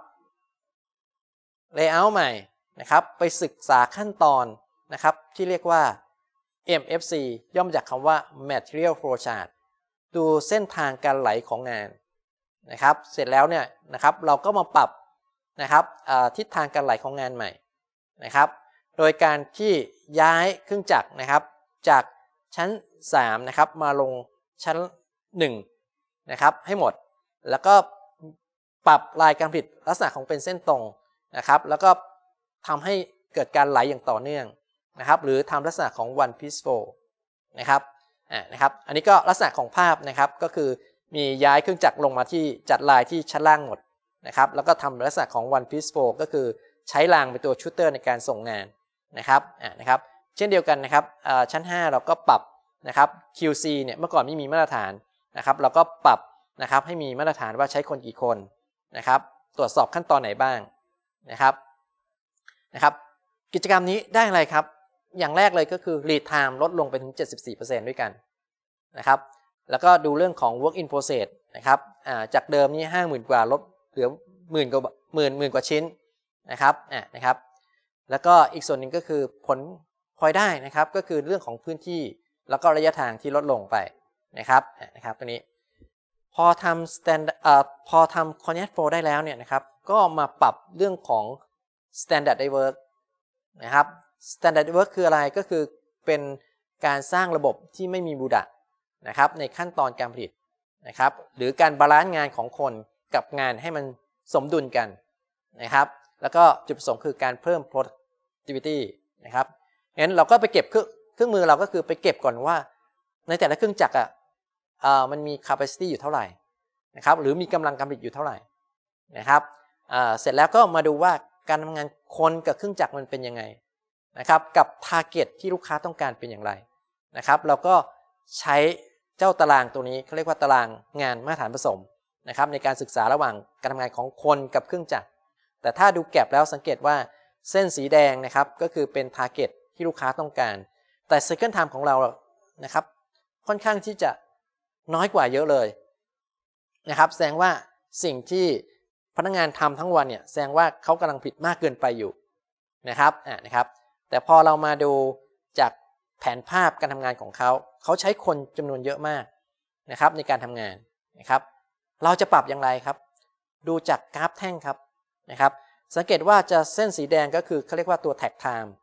layout ใหม่นะครับไปศึกษาขั้นตอนนะครับที่เรียกว่า MFC ย่อมาจากคำว่า Material Flow Chart ดูเส้นทางการไหลของงานนะครับเสร็จแล้วเนี่ยนะครับเราก็มาปรับนะครับทิศทางการไหลของงานใหม่นะครับโดยการที่ย้ายเครื่องจักรนะครับจากชั้น3นะครับมาลงชั้น1นะครับให้หมดแล้วก็ปรับลายการผลิตลักษณะของเป็นเส้นตรงนะครับแล้วก็ทำให้เกิดการไหลอย่างต่อเนื่องนะครับหรือทำลักษณะของ one piece flow นะครับนะครับอันนี้ก็ลักษณะของภาพนะครับก็คือมีย้ายเครื่องจักรลงมาที่จัดลายที่ชั้นล่างหมดนะครับแล้วก็ทำลักษณะของ one piece flow ก็คือใช้รางเป็นตัวชูตเตอร์ในการส่งงานนะครับนะครับเช่นเดียวกันนะครับชั้น5เราก็ปรับนะครับ QC เนี่ยเมื่อก่อนไม่มีมาตรฐานนะครับเราก็ปรับนะครับให้มีมาตรฐานว่าใช้คนกี่คนนะครับตรวจสอบขั้นตอนไหนบ้างนะครับกิจกรรมนี้ได้อะไรครับอย่างแรกเลยก็คือ lead time ลดลงไปถึง 74% ด้วยกันนะครับแล้วก็ดูเรื่องของ work in process นะครับจากเดิมนี่ 50,000 กว่าลดเหลือหมื่นกว่าชิ้นนะครับนะครับแล้วก็อีกส่วนหนึ่งก็คือผลพลอยได้นะครับก็คือเรื่องของพื้นที่แล้วก็ระยะทางที่ลดลงไปนะครับตัวนี้พอทำ Continuous Flow ได้แล้วเนี่ยนะครับก็มาปรับเรื่องของ Standard Work นะครับ Standard Work คืออะไรก็คือเป็นการสร้างระบบที่ไม่มีบูดะนะครับในขั้นตอนการผลิตนะครับหรือการบาลานซ์งานของคนกับงานให้มันสมดุลกันนะครับแล้วก็จุดประสงค์คือการเพิ่ม productivity นะครับงั้นเราก็ไปเก็บเครื่องมือเราก็คือไปเก็บก่อนว่าในแต่ละเครื่องจักรมันมี capacity อยู่เท่าไหร่นะครับหรือมีกำลังการผลิตอยู่เท่าไหร่นะครับเสร็จแล้วก็มาดูว่าการทำงานคนกับเครื่องจักรมันเป็นยังไงนะครับกับ target ที่ลูกค้าต้องการเป็นอย่างไรนะครับเราก็ใช้เจ้าตารางตัวนี้เขาเรียกว่าตารางงานมาตรฐานผสมนะครับในการศึกษาระหว่างการทำงานของคนกับเครื่องจักรแต่ถ้าดูแก็บแล้วสังเกตว่าเส้นสีแดงนะครับก็คือเป็น target ที่ลูกค้าต้องการแต่ cycle time ของเรานะครับค่อนข้างที่จะน้อยกว่าเยอะเลยนะครับแสดงว่าสิ่งที่พนักงานทำทั้งวันเนี่ยแสดงว่าเขากำลังผิดมากเกินไปอยู่นะครับนะครับแต่พอเรามาดูจากแผนภาพการทำงานของเขาใช้คนจำนวนเยอะมากนะครับในการทำงานนะครับเราจะปรับอย่างไรครับดูจากกราฟแท่งครับนะครับสังเกตว่าจะเส้นสีแดงก็คือเขาเรียกว่าตัว tag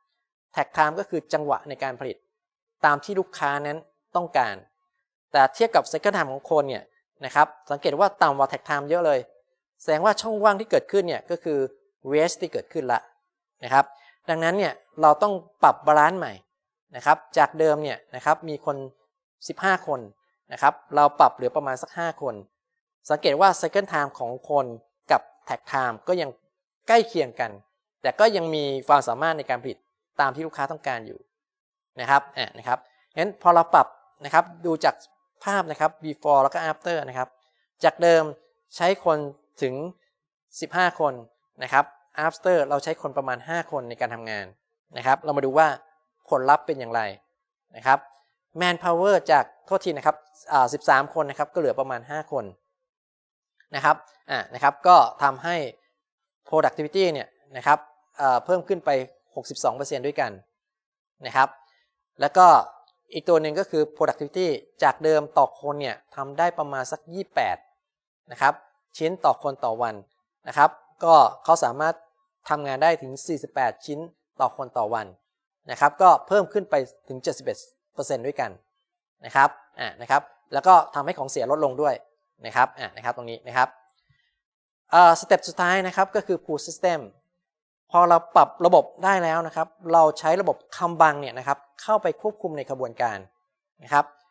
time ก็คือจังหวะในการผลิตตามที่ลูกค้านั้นต้องการแต่เทียบกับ cycle time ของคนเนี่ยนะครับสังเกตว่าต่ำกว่า tag time เยอะเลยแสดงว่าช่องว่างที่เกิดขึ้นเนี่ยก็คือ waste ที่เกิดขึ้นละนะครับดังนั้นเนี่ยเราต้องปรับบาลานซ์ใหม่นะครับจากเดิมเนี่ยนะครับมีคน15คนนะครับเราปรับเหลือประมาณสัก5คนสังเกตว่า cycle time ของคนกับ tag time ก็ยังใกล้เคียงกันแต่ก็ยังมีความสามารถในการผลิตตามที่ลูกค้าต้องการอยู่นะครับนะครับงั้นพอเราปรับนะครับดูจากภาพนะครับ before แล้วก็ after นะครับจากเดิมใช้คนถึง15คนนะครับ after เราใช้คนประมาณ5คนในการทำงานนะครับเรามาดูว่าผลลัพธ์เป็นอย่างไรนะครับ man power จากโทษทีนะครับ13คนนะครับก็เหลือประมาณ5คนนะครับนะครับก็ทำให้ productivity เนี่ยนะครับเพิ่มขึ้นไป 62% ด้วยกันนะครับแล้วก็อีกตัวหนึ่งก็คือ productivity จากเดิมต่อคนเนี่ยทำได้ประมาณสัก28นะครับชิ้นต่อคนต่อวันนะครับก็เขาสามารถทำงานได้ถึง48ชิ้นต่อคนต่อวันนะครับก็เพิ่มขึ้นไปถึง 71% ด้วยกันนะครับนะครับแล้วก็ทำให้ของเสียลดลงด้วยนะครับนะครับตรงนี้นะครับสเต็ปสุดท้ายนะครับก็คือ pull system พอเราปรับระบบได้แล้วนะครับเราใช้ระบบคัมบังเนี่ยนะครับเข้าไปควบคุมในกระบวนการนะครับ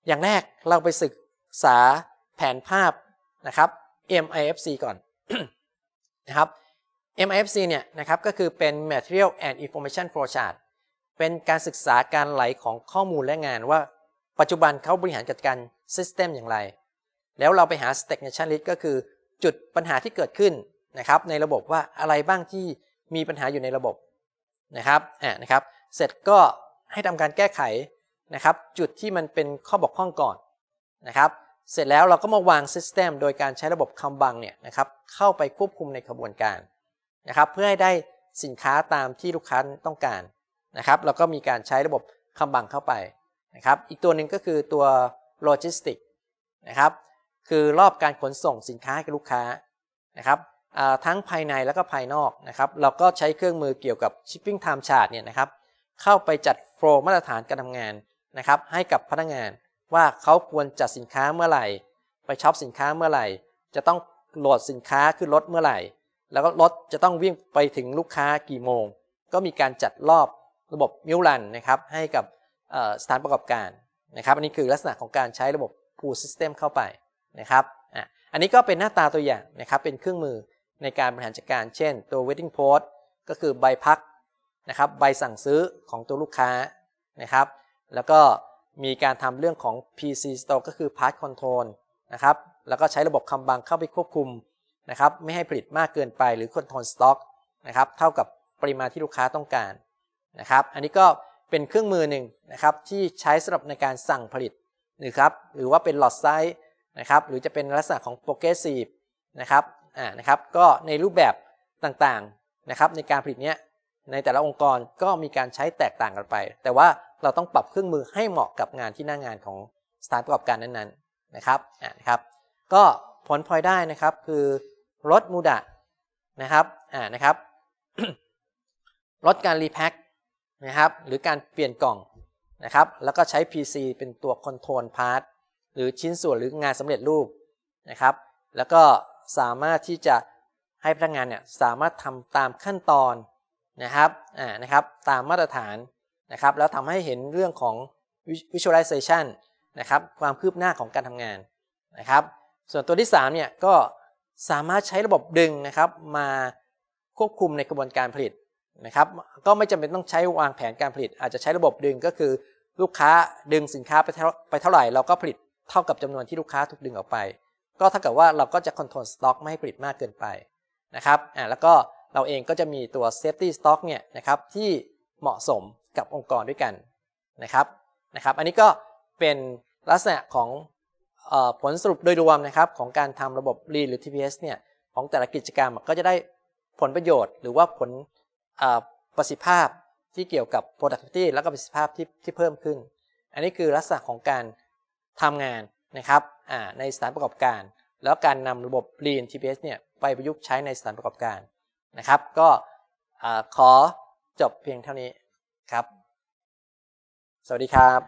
อย่างแรกเราไปศึกษาแผนภาพนะครับ MIFC ก่อน นะครับ MIFC เนี่ยนะครับก็คือเป็น Material and Information Flow Chart เป็นการศึกษาการไหลของข้อมูลและงานว่าปัจจุบันเขาบริหารจัดการ System อย่างไรแล้วเราไปหา Stagnation Risk ก็คือจุดปัญหาที่เกิดขึ้นนะครับในระบบว่าอะไรบ้างที่มีปัญหาอยู่ในระบบนะครับนะครับเสร็จก็ให้ทำการแก้ไขนะครับจุดที่มันเป็นข้อบกพร่องก่อนนะครับเสร็จแล้วเราก็มาวาง System โดยการใช้ระบบคัมบังเนี่ยนะครับเข้าไปควบคุมในกระบวนการนะครับเพื่อให้ได้สินค้าตามที่ลูกค้าต้องการนะครับเราก็มีการใช้ระบบคัมบังเข้าไปนะครับอีกตัวหนึ่งก็คือตัวโลจิสติกนะครับคือรอบการขนส่งสินค้าให้กับลูกค้านะครับทั้งภายในแล้วก็ภายนอกนะครับเราก็ใช้เครื่องมือเกี่ยวกับ Shipping Time Chart เนี่ยนะครับเข้าไปจัดโฟล์มาตรฐานการทำงานนะครับให้กับพนักงานว่าเขาควรจัดสินค้าเมื่อไหร่ไปช็อปสินค้าเมื่อไหร่จะต้องโหลดสินค้าขึ้นรถเมื่อไหร่แล้วก็รถจะต้องวิ่งไปถึงลูกค้ากี่โมงก็มีการจัดรอบระบบมิลลันนะครับให้กับสถานประกอบการนะครับอันนี้คือลักษณะของการใช้ระบบ Pool System เข้าไปนะครับอันนี้ก็เป็นหน้าตาตัวอย่างนะครับเป็นเครื่องมือในการบริหารจัดการเช่นตัว Waiting Post ก็คือใบพักนะครับใบสั่งซื้อของตัวลูกค้านะครับแล้วก็มีการทำเรื่องของ PC Store ก็คือ Part Control นะครับแล้วก็ใช้ระบบคัมบังเข้าไปควบคุมนะครับไม่ให้ผลิตมากเกินไปหรือ Control Stock นะครับเท่ากับปริมาณที่ลูกค้าต้องการนะครับอันนี้ก็เป็นเครื่องมือหนึ่งนะครับที่ใช้สำหรับในการสั่งผลิตนะครับหรือว่าเป็น Lot Size นะครับหรือจะเป็นลักษณะของ Progressive นะครับนะครับก็ในรูปแบบต่างๆนะครับในการผลิตเนี้ยในแต่ละองค์กรก็มีการใช้แตกต่างกันไปแต่ว่าเราต้องปรับเครื่องมือให้เหมาะกับงานที่หน้างานของสถานประกอบการนั้นๆนะครับนะครับก็ผลพลอยได้นะครับคือลดมูดะนะครับนะครับ ลดการรีแพ็คนะครับหรือการเปลี่ยนกล่องนะครับแล้วก็ใช้ PC เป็นตัวคอนโทรลพาร์ทหรือชิ้นส่วนหรืองานสำเร็จรูปนะครับแล้วก็สามารถที่จะให้พนักงานเนี่ยสามารถทำตามขั้นตอนนะครับนะครับตามมาตรฐานนะครับแล้วทำให้เห็นเรื่องของ visualization นะครับความคืบหน้าของการทำงานนะครับส่วนตัวที่3เนี่ยก็สามารถใช้ระบบดึงนะครับมาควบคุมในกระบวนการผลิตนะครับก็ไม่จำเป็นต้องใช้วางแผนการผลิตอาจจะใช้ระบบดึงก็คือลูกค้าดึงสินค้าไปเท่าไหร่เราก็ผลิตเท่ากับจำนวนที่ลูกค้าถูกดึงออกไปก็เท่ากับว่าเราก็จะคอนโทรลสต็อกไม่ให้ผลิตมากเกินไปนะครับแล้วก็เราเองก็จะมีตัว safety stock เนี่ยนะครับที่เหมาะสมกับองค์กรด้วยกันนะครับอันนี้ก็เป็นลักษณะของผลสรุปโดยรวมนะครับของการทำระบบ Lean หรือ TPS เนี่ยของแต่ละกิจกรรมก็จะได้ผลประโยชน์หรือว่าผลประสิทธิภาพที่เกี่ยวกับ productivity แล้วก็ประสิทธิภาพที่เพิ่มขึ้นอันนี้คือลักษณะของการทำงานนะครับในสถานประกอบการแล้วการนำระบบ Lean TPS เนี่ยไปประยุกต์ใช้ในสถานประกอบการนะครับก็ขอจบเพียงเท่านี้ครับสวัสดีครับ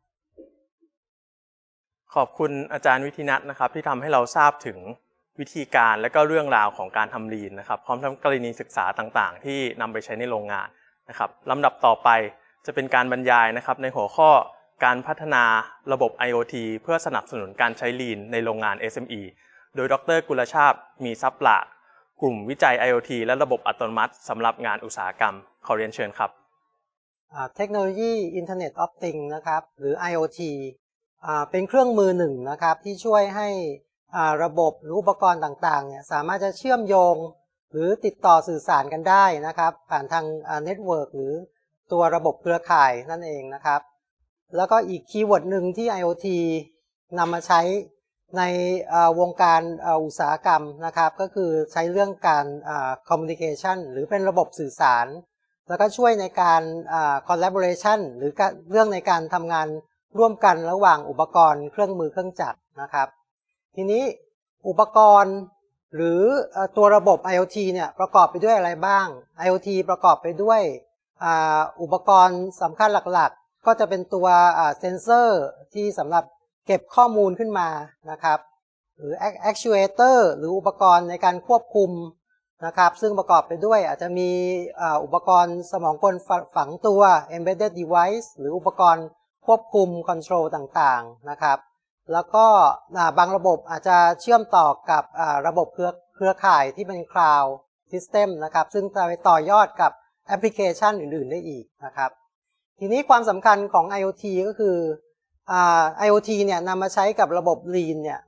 ขอบคุณอาจารย์วิทินัทนะครับที่ทำให้เราทราบถึงวิธีการและก็เรื่องราวของการทำ Lean นะครับพร้อมทั้งกรณีศึกษาต่างๆที่นำไปใช้ในโรงงานนะครับลำดับต่อไปจะเป็นการบรรยายนะครับในหัวข้อการพัฒนาระบบ IoT เพื่อสนับสนุนการใช้ Lean ในโรงงาน SME โดยดร.กุลชาติมีทรัพย์หลากกลุ่มวิจัย IoT และระบบอัตโนมัติสำหรับงานอุตสาหกรรมขอเรียนเชิญครับเทคโนโลยี Internet of Things นะครับหรือ IoT เป็นเครื่องมือหนึ่งนะครับที่ช่วยให้ระบบหรืออุปกรณ์ต่างๆเนี่ยสามารถจะเชื่อมโยงหรือติดต่อสื่อสารกันได้นะครับผ่านทางเน็ตเวิร์กหรือตัวระบบเครือข่ายนั่นเองนะครับแล้วก็อีกคีย์เวิร์ดหนึ่งที่ IoT นำมาใช้ในวงการอุตสาหกรรมนะครับก็คือใช้เรื่องการ communication หรือเป็นระบบสื่อสารแล้วก็ช่วยในการ collaboration หรือเรื่องในการทำงานร่วมกันระหว่างอุปกรณ์เครื่องมือเครื่องจักรนะครับทีนี้อุปกรณ์หรือตัวระบบ IoT เนี่ยประกอบไปด้วยอะไรบ้าง IoT ประกอบไปด้วยอุปกรณ์สำคัญหลักๆก็จะเป็นตัวเซนเซอร์ที่สำหรับเก็บข้อมูลขึ้นมานะครับหรือ actuator หรืออุปกรณ์ในการควบคุมนะครับซึ่งประกอบไปด้วยอาจจะมีอุปกรณ์สมองกลฝังตัว embedded device หรืออุปกรณ์คควบคุมคอนโทรลต่างๆนะครับแล้วก็บางระบบอาจจะเชื่อมต่อกับระบบเครือข่ายที่เป็น Cloud System นะครับซึ่งจะไปต่อยอดกับแอปพลิเคชันอื่นๆได้อีกนะครับทีนี้ความสำคัญของ IoT ก็คือIoT เนี่ยนำมาใช้กับระบบ Lean เนี่ย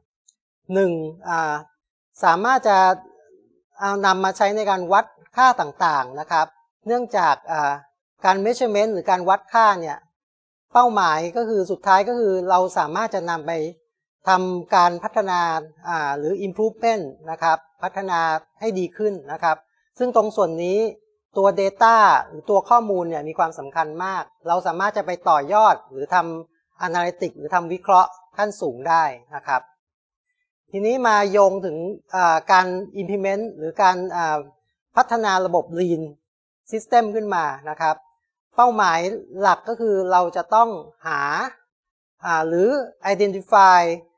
สามารถจะเอานำมาใช้ในการวัดค่าต่างๆนะครับเนื่องจากการ measurement หรือการวัดค่าเนี่ยเป้าหมายก็คือสุดท้ายก็คือเราสามารถจะนำไปทำการพัฒนาหรือ improvement นะครับพัฒนาให้ดีขึ้นนะครับซึ่งตรงส่วนนี้ตัว data หรือตัวข้อมูลเนี่ยมีความสำคัญมากเราสามารถจะไปต่อยอดหรือทำ analytics หรือทำวิเคราะห์ขั้นสูงได้นะครับทีนี้มาโยงถึงการ implement หรือการพัฒนาระบบ Lean System ขึ้นมานะครับเป้าหมายหลักก็คือเราจะต้องหาหรือ identify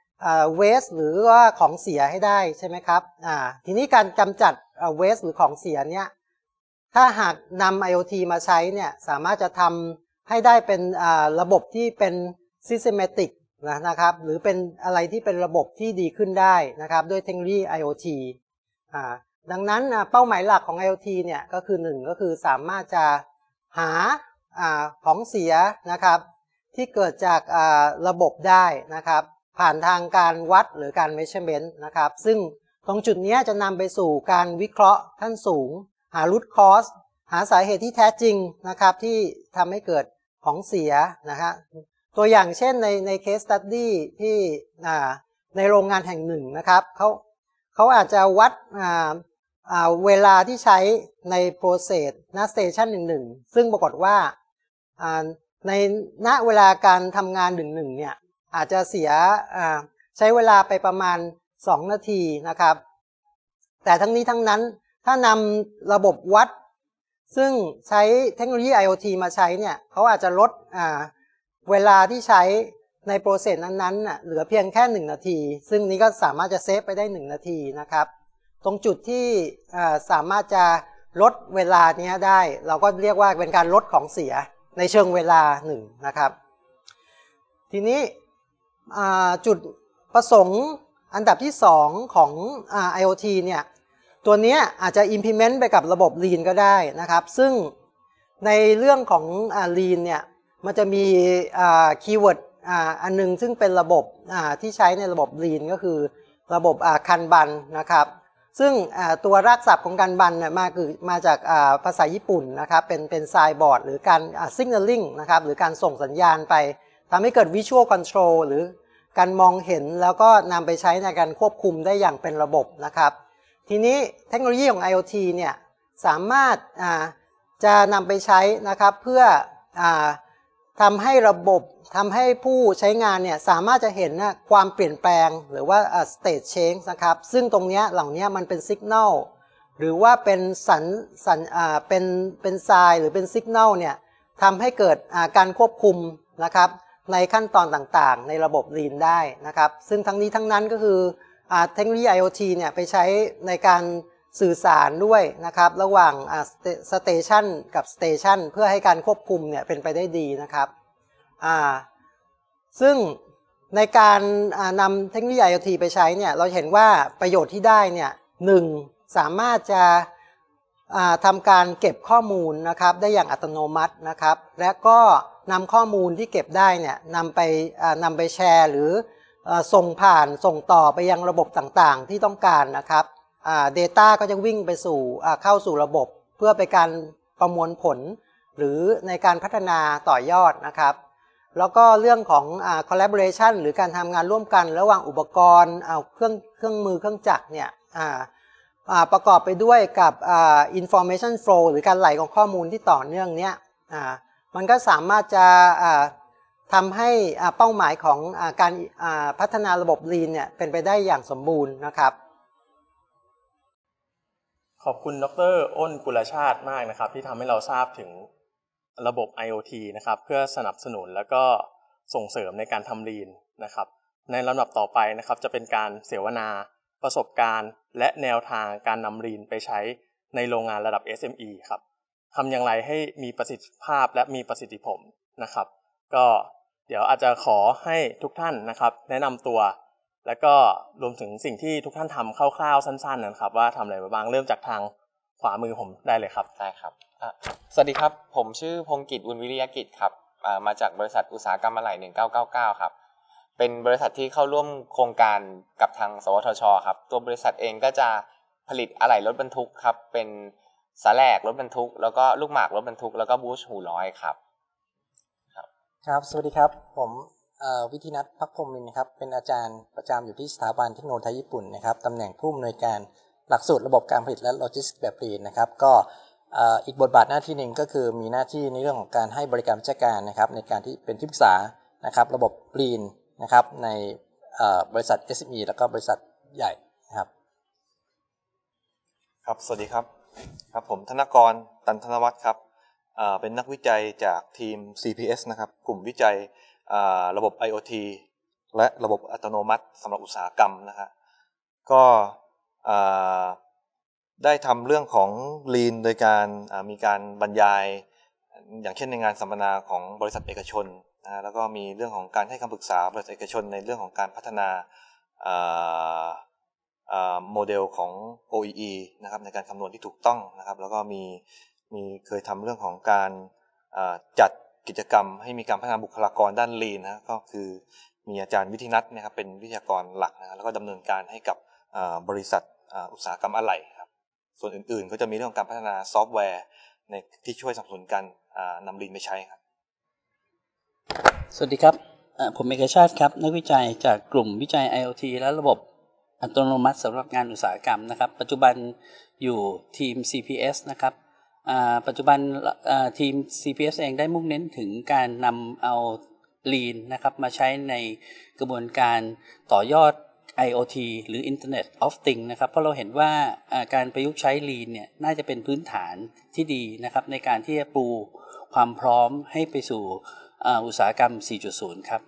waste หรือว่าของเสียให้ได้ใช่ไหมครับทีนี้การกำจัดwaste หรือของเสียเนี่ยถ้าหากนำ IoT มาใช้เนี่ยสามารถจะทำให้ได้เป็นระบบที่เป็น systematic นะครับหรือเป็นอะไรที่เป็นระบบที่ดีขึ้นได้นะครับด้วยเทคโนโลยี IoT ดังนั้นเป้าหมายหลักของ IoT เนี่ยก็คือ1ก็คือสามารถจะหาของเสียนะครับที่เกิดจากระบบได้นะครับผ่านทางการวัดหรือการ measurement นะครับซึ่งตรงจุดนี้จะนำไปสู่การวิเคราะห์ขั้นสูงหา root cause หาสาเหตุที่แท้จริงนะครับที่ทำให้เกิดของเสียนะฮะตัวอย่างเช่นใน case study ที่ในโรงงานแห่งหนึ่งนะครับเขาอาจจะวัดเวลาที่ใช้ใน process ณ station 1 ซึ่งปรากฏว่าในณเวลาการทำงาน1 เนี่ยอาจจะเสียใช้เวลาไปประมาณ2 นาทีนะครับแต่ทั้งนี้ทั้งนั้นถ้านำระบบวัดซึ่งใช้เทคโนโลยี IoT มาใช้เนี่ยเขาอาจจะลดเวลาที่ใช้ในโปรเซสนั้นๆเหลือเพียงแค่1 นาทีซึ่งนี้ก็สามารถจะเซฟไปได้1 นาทีนะครับตรงจุดที่สามารถจะลดเวลานี้ได้เราก็เรียกว่าเป็นการลดของเสียในเชิงเวลา1นะครับทีนี้จุดประสงค์อันดับที่2ของIoT เนี่ยตัวนี้อาจจะ implement ไปกับระบบ Lean ก็ได้นะครับซึ่งในเรื่องของ Lean เนี่ยมันจะมีคีย์เวิร์ดอันนึงซึ่งเป็นระบบที่ใช้ในระบบ Lean ก็คือระบบคันบันนะครับซึ่งตัวรากศัพท์ของคันบันเนี่ยมาจากภาษาญี่ปุ่นนะครับเป็นไซน์บอร์ดหรือการ signaling นะครับหรือการส่งสัญญาณไปทำให้เกิด visual control หรือการมองเห็นแล้วก็นำไปใช้ในการควบคุมได้อย่างเป็นระบบนะครับทีนี้เทคโนโลยีของ IoT เนี่ยสามารถจะนำไปใช้นะครับเพื่อทำให้ระบบทำให้ผู้ใช้งานเนี่ยสามารถจะเห็นความเปลี่ยนแปลงหรือว่า state change นะครับซึ่งตรงนี้เหล่านี้มันเป็น signal หรือว่าเป็นเป็น sign หรือเป็น signal เนี่ยทำให้เกิดการควบคุมนะครับในขั้นตอนต่างๆในระบบ Lean ได้นะครับซึ่งทั้งนี้ทั้งนั้นก็คือเทคโนโลยี IoT เนี่ยไปใช้ในการสื่อสารด้วยนะครับระหว่างสเตชันกับสเตชันเพื่อให้การควบคุมเนี่ยเป็นไปได้ดีนะครับซึ่งในการนำเทคโนโลยี IoT ไปใช้เนี่ยเราเห็นว่าประโยชน์ที่ได้เนี่ย1สามารถจะทำการเก็บข้อมูลนะครับได้อย่างอัตโนมัตินะครับและก็นำข้อมูลที่เก็บได้เนี่ยนำไปแชร์หรือส่งต่อไปยังระบบต่างๆที่ต้องการนะครับdata ก็จะวิ่งไปสู่เข้าสู่ระบบเพื่อไปการประมวลผลหรือในการพัฒนาต่อยอดนะครับแล้วก็เรื่องของcollaboration หรือการทำงานร่วมกันระหว่างอุปกรณ์เครื่องมือเครื่องจักรเนี่ยประกอบไปด้วยกับinformation flow หรือการไหลของข้อมูลที่ต่อเนื่องเนี้ยมันก็สามารถจะทำให้เป้าหมายของการพัฒนาระบบ Lean เนี่ยเป็นไปได้อย่างสมบูรณ์นะครับขอบคุณดร.อ้นกุลชาติมากนะครับที่ทำให้เราทราบถึงระบบ IoT นะครับเพื่อสนับสนุนและก็ส่งเสริมในการทำ Lean นะครับในลำดับต่อไปนะครับจะเป็นการเสวนาประสบการณ์และแนวทางการนำ Lean ไปใช้ในโรงงานระดับ SME ครับทำอย่างไรให้มีประสิทธิภาพและมีประสิทธิผลนะครับก็เดี๋ยวอาจจะขอให้ทุกท่านนะครับแนะนำตัวแล้วก็รวมถึงสิ่งที่ทุกท่านทำคร่าวๆสั้นๆนะครับว่าทำอะไรมาบ้างเริ่มจากทางขวามือผมได้เลยครับได้ครับสวัสดีครับผมชื่อพงกิจ อุ่นวิริยกิจครับมาจากบริษัทอุตสาหกรรมอะไหล่1999ครับเป็นบริษัทที่เข้าร่วมโครงการกับทางสวทชครับตัวบริษัทเองก็จะผลิตอะไหล่รถบรรทุกครับเป็นสาแหลกรถบรรทุกแล้วก็ลูกหมากรถบรรทุกแล้วก็บูชหูร้อยครับครับสวัสดีครับผมวิทินัท ภักพรหมนินทร์ครับเป็นอาจารย์ประจำอยู่ที่สถาบันเทคโนโลยีไทยญี่ปุ่นนะครับตำแหน่งผู้อำนวยการหลักสูตรระบบการผลิตและโลจิสติกส์แบบลีนนะครับก็อีกบทบาทหน้าที่หนึ่งก็คือมีหน้าที่ในเรื่องของการให้บริการราชการนะครับในการที่เป็นที่ปรึกษานะครับระบบลีนนะครับในบริษัท SME แล้วก็บริษัทใหญ่นะครับครับสวัสดีครับครับผมธนกร ตันธนวัฒน์ครับเป็นนักวิจัยจากทีม CPS นะครับกลุ่มวิจัยระบบ IoT และระบบอัตโนมัติสำหรับอุตสาหกรรมนะฮะก็ได้ทำเรื่องของ Lean โดยการมีการบรรยายอย่างเช่นในงานสัมมนาของบริษัทเอกชนนะแล้วก็มีเรื่องของการให้คำปรึกษาบริษัทเอกชนในเรื่องของการพัฒนาโมเดลของ OEE นะครับในการคำนวณที่ถูกต้องนะครับแล้วก็มีเคยทำเรื่องของการจัดกิจกรรมให้มีการพัฒนาบุคลากรด้าน Lean นะก็คือมีอาจารย์วิทินัทนะครับเป็นวิทยากรหลักนะแล้วก็ดำเนินการให้กับบริษัทอุตสาหกรรมอะไหล่ครับส่วนอื่นๆก็จะมีเรื่องของการพัฒนาซอฟต์แวร์ในที่ช่วยสนับสนุนการนำ Lean ไปใช้ครับสวัสดีครับผมเอกชาติครับนักวิจัยจากกลุ่มวิจัย IoT และระบบอัตโนมัติสำหรับงานอุตสาหกรรมนะครับปัจจุบันอยู่ทีม CPS นะครับปัจจุบันทีม CPS เองได้มุ่งเน้นถึงการนำเอา Lean นะครับมาใช้ในกระบวนการต่อยอด IoT หรือ Internet of Things นะครับเพราะเราเห็นว่าการประยุกต์ใช้ Lean เนี่ยน่าจะเป็นพื้นฐานที่ดีนะครับในการที่จะปูความพร้อมให้ไปสู่อุตสาหกรรม 4.0 ครับ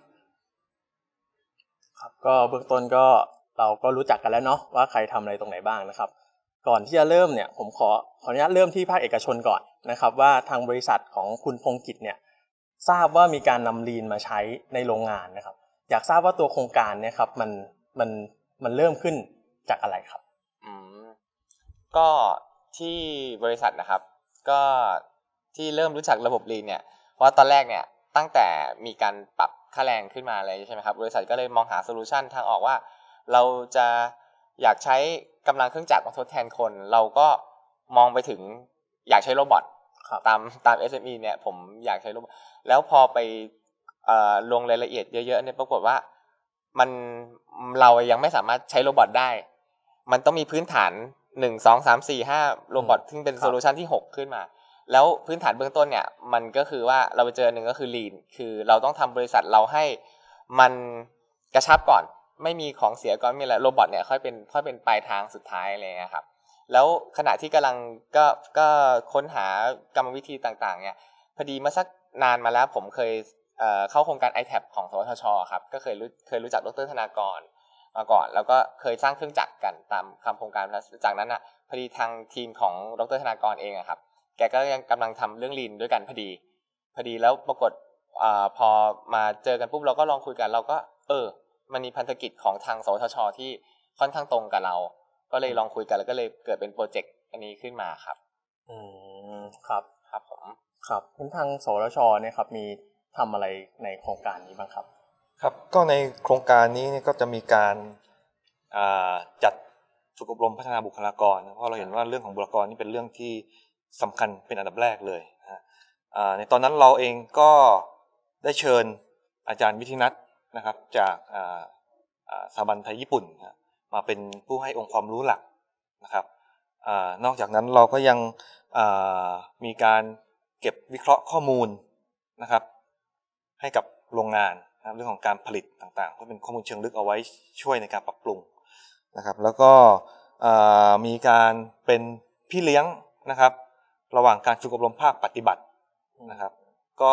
ครับก็เบื้องต้นก็เราก็รู้จักกันแล้วเนาะว่าใครทำอะไรตรงไหนบ้างนะครับก่อนที่จะเริ่มเนี่ยผมขออนุญาตเริ่มที่ภาคเอกชนก่อนนะครับว่าทางบริษัทของคุณพงกิจเนี่ยทราบว่ามีการนำ Lean มาใช้ในโรงงานนะครับอยากทราบว่าตัวโครงการเนี่ยครับมันเริ่มขึ้นจากอะไรครับก็ที่บริษัทนะครับก็ที่เริ่มรู้จักระบบ Lean เนี่ยเพราะตอนแรกเนี่ยตั้งแต่มีการปรับค่าแรงขึ้นมาอะไรใช่ไหมครับบริษัทก็เลยมองหาโซลูชันทางออกว่าเราจะอยากใช้กำลังเครื่องจักรมาทดแทนคนเราก็มองไปถึงอยากใช้โรบอทตาม SME เนี่ยผมอยากใช้โรบอทแล้วพอไปลงรายละเอียดเยอะๆเนี่ยปรากฏว่าเรายังไม่สามารถใช้โรบอทได้มันต้องมีพื้นฐาน1 2 3 4 5โรบอทซึ่งเป็นโซลูชันที่6ขึ้นมาแล้วพื้นฐานเบื้องต้นเนี่ยมันก็คือว่าเราไปเจอหนึ่งก็คือ Lean คือเราต้องทำบริษัทเราให้มันกระชับก่อนไม่มีของเสียก่อนมีอะไรโรบอทเนี่ยค่อยเป็นปลายทางสุดท้ายอะไรเงี้ยครับแล้วขณะที่กำลังก็ค้นหากรรมวิธีต่างๆเนี่ยพอดีมาสักนานมาแล้วผมเคยเข้าโครงการ iTab ของสวทช.ครับก็เคยรู้จักดร.ธนากรมาก่อนแล้วก็เคยสร้างเครื่องจักรกันตามคำโครงการจากนั้นน่ะพอดีทางทีมของดร.ธนากรเองอะครับแกก็ยังกำลังทำเรื่อง Lean ด้วยกันพอดีแล้วปรากฏพอมาเจอกันปุ๊บเราก็ลองคุยกันเราก็มันมีพันธกิจของทางสวทช.ที่ค่อนข้างตรงกับเราก็เลยลองคุยกันแล้วก็เลยเกิดเป็นโปรเจกต์อันนี้ขึ้นมาครับครับผมครับทางสวทช.เนี่ยครับมีทำอะไรในโครงการนี้บ้างครับครับก็ในโครงการนี้ก็จะมีการจัดฝึกอบรมพัฒนาบุคลากรเพราะเราเห็นว่าเรื่องของบุคลากรนี่เป็นเรื่องที่สำคัญเป็นอันดับแรกเลยนะในตอนนั้นเราเองก็ได้เชิญอาจารย์วิทินัทนะครับจากสถาบันไทยญี่ปุ่นมาเป็นผู้ให้องค์ความรู้หลักนะครับนอกจากนั้นเราก็ยังมีการเก็บวิเคราะห์ข้อมูลนะครับให้กับโรงงานนะครับเรื่องของการผลิตต่างๆเพื่อเป็นข้อมูลเชิงลึกเอาไว้ช่วยในการปรับปรุงนะครับแล้วก็มีการเป็นพี่เลี้ยงนะครับระหว่างการฝึกอบรมภาคปฏิบัตินะครับก็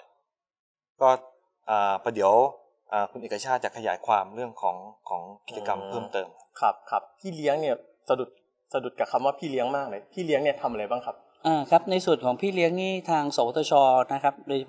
ประเดี๋ยวคุณเอกชาติจะขยายความเรื่องของกิจกรรมเพิ่มเติมครับพี่เลี้ยงเนี่ยสะดุดกับคำว่าพี่เลี้ยงมากเลยพี่เลี้ยงเนี่ยทำอะไรบ้างครับครับในส่วนของพี่เลี้ยงนี่ทางสวทช.นะครับโดยเฉพาะ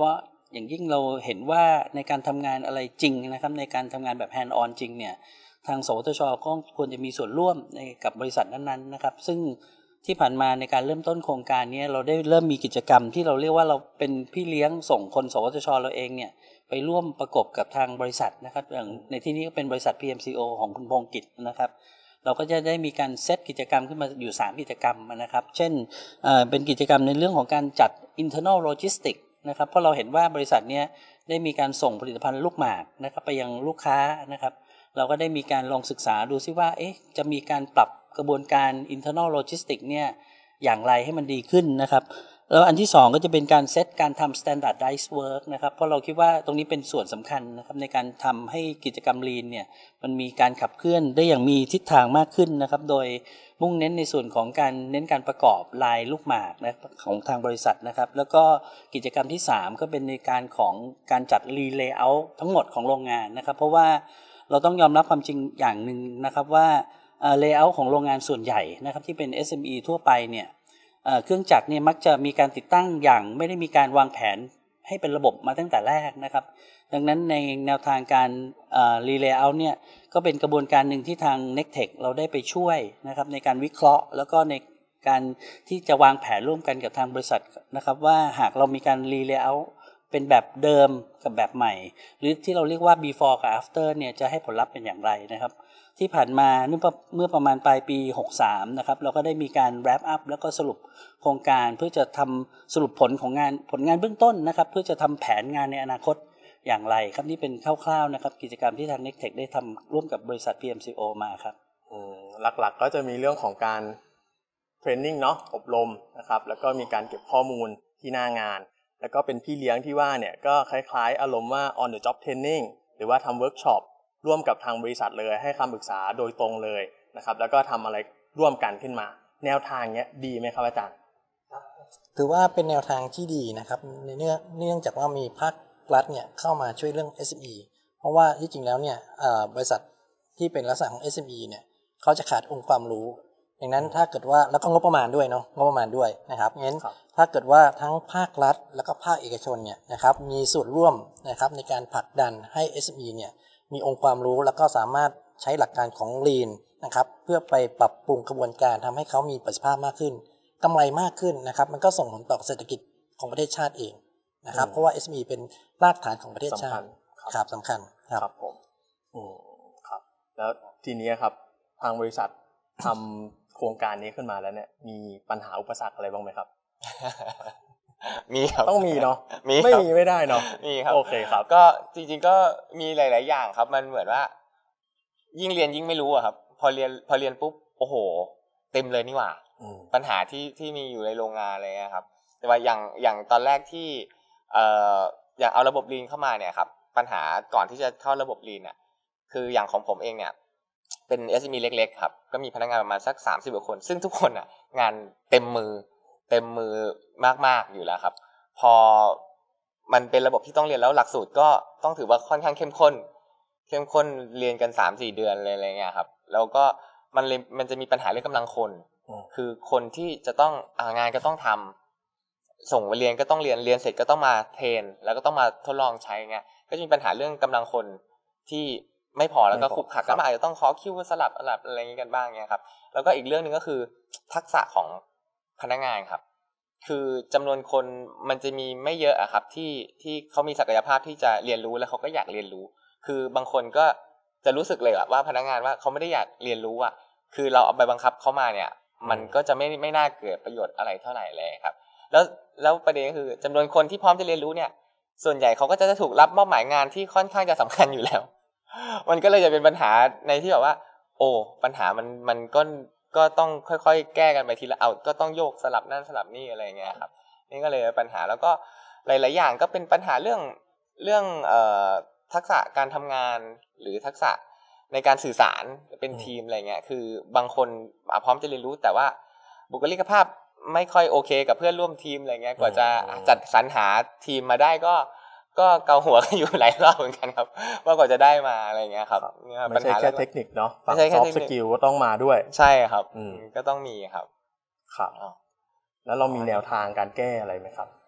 อย่างยิ่งเราเห็นว่าในการทำงานอะไรจริงนะครับในการทำงานแบบ hand on จริงเนี่ยทางสวทช.ก็ควรจะมีส่วนร่วมในกับบริษัทนั้นๆนะครับซึ่งที่ผ่านมาในการเริ่มต้นโครงการนี้เราได้เริ่มมีกิจกรรมที่เราเรียกว่าเราเป็นพี่เลี้ยงส่งคนสวทช.เราเองเนี่ยไปร่วมประกบกับทางบริษัทนะครับอย่างในที่นี้ก็เป็นบริษัท PMCO ของคุณพงษ์กิจนะครับเราก็จะได้มีการเซตกิจกรรมขึ้นมาอยู่3กิจกรรมนะครับเช่นเป็นกิจกรรมในเรื่องของการจัด internal logistics นะครับเพราะเราเห็นว่าบริษัทนี้ได้มีการส่งผลิตภัณฑ์ลูกหมากนะครับไปยังลูกค้านะครับเราก็ได้มีการลองศึกษาดูซิว่าจะมีการปรับกระบวนการ internal logistics เนี่ยอย่างไรให้มันดีขึ้นนะครับแล้วอันที่2ก็จะเป็นการเซตการทำ standardized work นะครับเพราะเราคิดว่าตรงนี้เป็นส่วนสำคัญนะครับในการทำให้กิจกรรม Lean เนี่ยมันมีการขับเคลื่อนได้อย่างมีทิศทางมากขึ้นนะครับโดยมุ่งเน้นในส่วนของการเน้นการประกอบลายลูกหมากนะของทางบริษัทนะครับแล้วก็กิจกรรมที่3ก็เป็นในการของการจัด Layout ทั้งหมดของโรงงานนะครับเพราะว่าเราต้องยอมรับความจริงอย่างหนึ่งนะครับว่าlayout ของโรงงานส่วนใหญ่นะครับที่เป็น SME ทั่วไปเนี่ยเครื่องจักรเนี่ยมักจะมีการติดตั้งอย่างไม่ได้มีการวางแผนให้เป็นระบบมาตั้งแต่แรกนะครับดังนั้นในแนวทางการlayout เนี่ยก็เป็นกระบวนการหนึ่งที่ทาง Nectech เราได้ไปช่วยนะครับในการวิเคราะห์แล้วก็ในการที่จะวางแผนร่วมกันกับทางบริษัทนะครับว่าหากเรามีการ layout เป็นแบบเดิมกับแบบใหม่หรือที่เราเรียกว่า before กับ after เนี่ยจะให้ผลลัพธ์เป็นอย่างไรนะครับที่ผ่านมาเมื่อประมาณปลายปี63นะครับเราก็ได้มีการ wrap up แล้วก็สรุปโครงการเพื่อจะทำสรุปผลงานเบื้องต้นนะครับเพื่อจะทำแผนงานในอนาคตอย่างไรครับนี่เป็นคร่าวๆนะครับกิจกรรมที่ทาง Nectech ได้ทำร่วมกับบริษัท PMCO มาครับหลักๆก็จะมีเรื่องของการเทรนนิ่งเนาะอบรมนะครับแล้วก็มีการเก็บข้อมูลที่หน้างานแล้วก็เป็นพี่เลี้ยงที่ว่าเนี่ยก็คล้ายๆอารมณ์ว่า on the job training หรือว่าทำเวิร์กช็อปร่วมกับทางบริษัทเลยให้คำปรึกษาโดยตรงเลยนะครับแล้วก็ทำอะไรร่วมกันขึ้นมาแนวทางเนี้ยดีไหมครับอาจารย์ถือว่าเป็นแนวทางที่ดีนะครับเนื่องจากว่ามีภาครัฐเนี่ยเข้ามาช่วยเรื่อง SME เพราะว่าที่จริงแล้วเนี่ยบริษัทที่เป็นลักษณะของ SME เนี่ยเขาจะขาดองค์ความรู้ดังนั้นถ้าเกิดว่าแล้วก็งบประมาณด้วยเนาะงบประมาณด้วยนะครับงั้นถ้าเกิดว่าทั้งภาครัฐแล้วก็ภาคเอกชนเนี่ยนะครับมีส่วนร่วมนะครับในการผลักดันให้ SME เนี่ยมีองค์ความรู้แล้วก็สามารถใช้หลักการของ Lean นะครับเพื่อไปปรับปรุงกระบวนการทำให้เขามีประสิทธิภาพมากขึ้นกำไรมากขึ้นนะครับมันก็ส่งผลต่อเศรษฐกิจของประเทศชาติเองนะครับเพราะว่า SME เป็นรากฐานของประเทศชาติครับสำคัญครับผมครับแล้วทีนี้ครับทางบริษัททำโครงการนี้ขึ้นมาแล้วเนี่ยมีปัญหาอุปสรรคอะไรบ้างไหมครับมีครับต้องมีเนาะไม่มีไม่ได้เนาะมีครับโอเคครับก็จริงๆก็มีหลายๆอย่างครับมันเหมือนว่ายิ่งเรียนยิ่งไม่รู้อะครับพอเรียนปุ๊บโอ้โหเต็มเลยนี่หว่าปัญหาที่มีอยู่ในโรงงานอะไรเงี้ยครับแต่ว่าอย่างตอนแรกที่อย่างเอาระบบ Lean เข้ามาเนี่ยครับปัญหาก่อนที่จะเข้าระบบ Lean เนี่ยคืออย่างของผมเองเนี่ยเป็น SME เล็กๆครับก็มีพนักงานประมาณสัก30กว่าคนซึ่งทุกคนอ่ะงานเต็มมือมากๆอยู่แล้วครับพอมันเป็นระบบที่ต้องเรียนแล้วหลักสูตรก็ต้องถือว่าค่อนข้างเข้มข้นเรียนกัน 3-4 เดือนอะไรเงี้ยครับแล้วก็มันจะมีปัญหาเรื่องกำลังคนคือคนที่จะต้องงานก็ต้องทำส่งไปเรียนก็ต้องเรียนเสร็จก็ต้องมาเทรนแล้วก็ต้องมาทดลองใช้เงี้ยก็จะมีปัญหาเรื่องกำลังคนที่ไม่พอแล้วก็ขุกขักก็อาจจะต้องขอคิวสลับอะไรอย่างนี้กันบ้างเงี้ยครับแล้วก็อีกเรื่องนึงก็คือทักษะของพนักงานครับคือจำนวนคนมันจะมีไม่เยอะอะครับที่เขามีศักยภาพที่จะเรียนรู้แล้วเขาก็อยากเรียนรู้คือบางคนก็จะรู้สึกเลยว่าพนักงานว่าเขาไม่ได้อยากเรียนรู้อ่ะคือเราเอาไปบังคับเขามาเนี่ยมันก็จะไม่น่าเกิดประโยชน์อะไรเท่าไหร่เลยครับแล้วประเด็นก็คือจำนวนคนที่พร้อมจะเรียนรู้เนี่ยส่วนใหญ่เขาก็จะถูกรับมอบหมายงานที่ค่อนข้างจะสำคัญอยู่แล้วมันก็เลยจะเป็นปัญหาในที่แบบว่าโอ้ปัญหามันก็ต้องค่อยๆแก้กันไปทีละก็ต้องโยกสลับนั่นสลับนี่อะไรเงี้ยครับนี่ก็เลยเป็นปัญหาแล้วก็หลายๆอย่างก็เป็นปัญหาเรื่องทักษะการทำงานหรือทักษะในการสื่อสารเป็นทีมอะไรเงี้ยคือบางคนพร้อมจะเรียนรู้แต่ว่าบุคลิกภาพไม่ค่อยโอเคกับเพื่อนร่วมทีมอะไรเงี้ยกว่าจะจัดสรรหาทีมมาได้ก็เกาหัวกันอยู่หลายรอบเหมือนกันครับว่ากว่าจะได้มาอะไรเงี้ยครับไม่ใช่แค่เทคนิคเนาะฝั่งซอฟต์สกิลก็ต้องมาด้วยใช่ครับก็ต้องมีครับครับแล้วเรามีแนวทางการแก้อะไรไหมครับ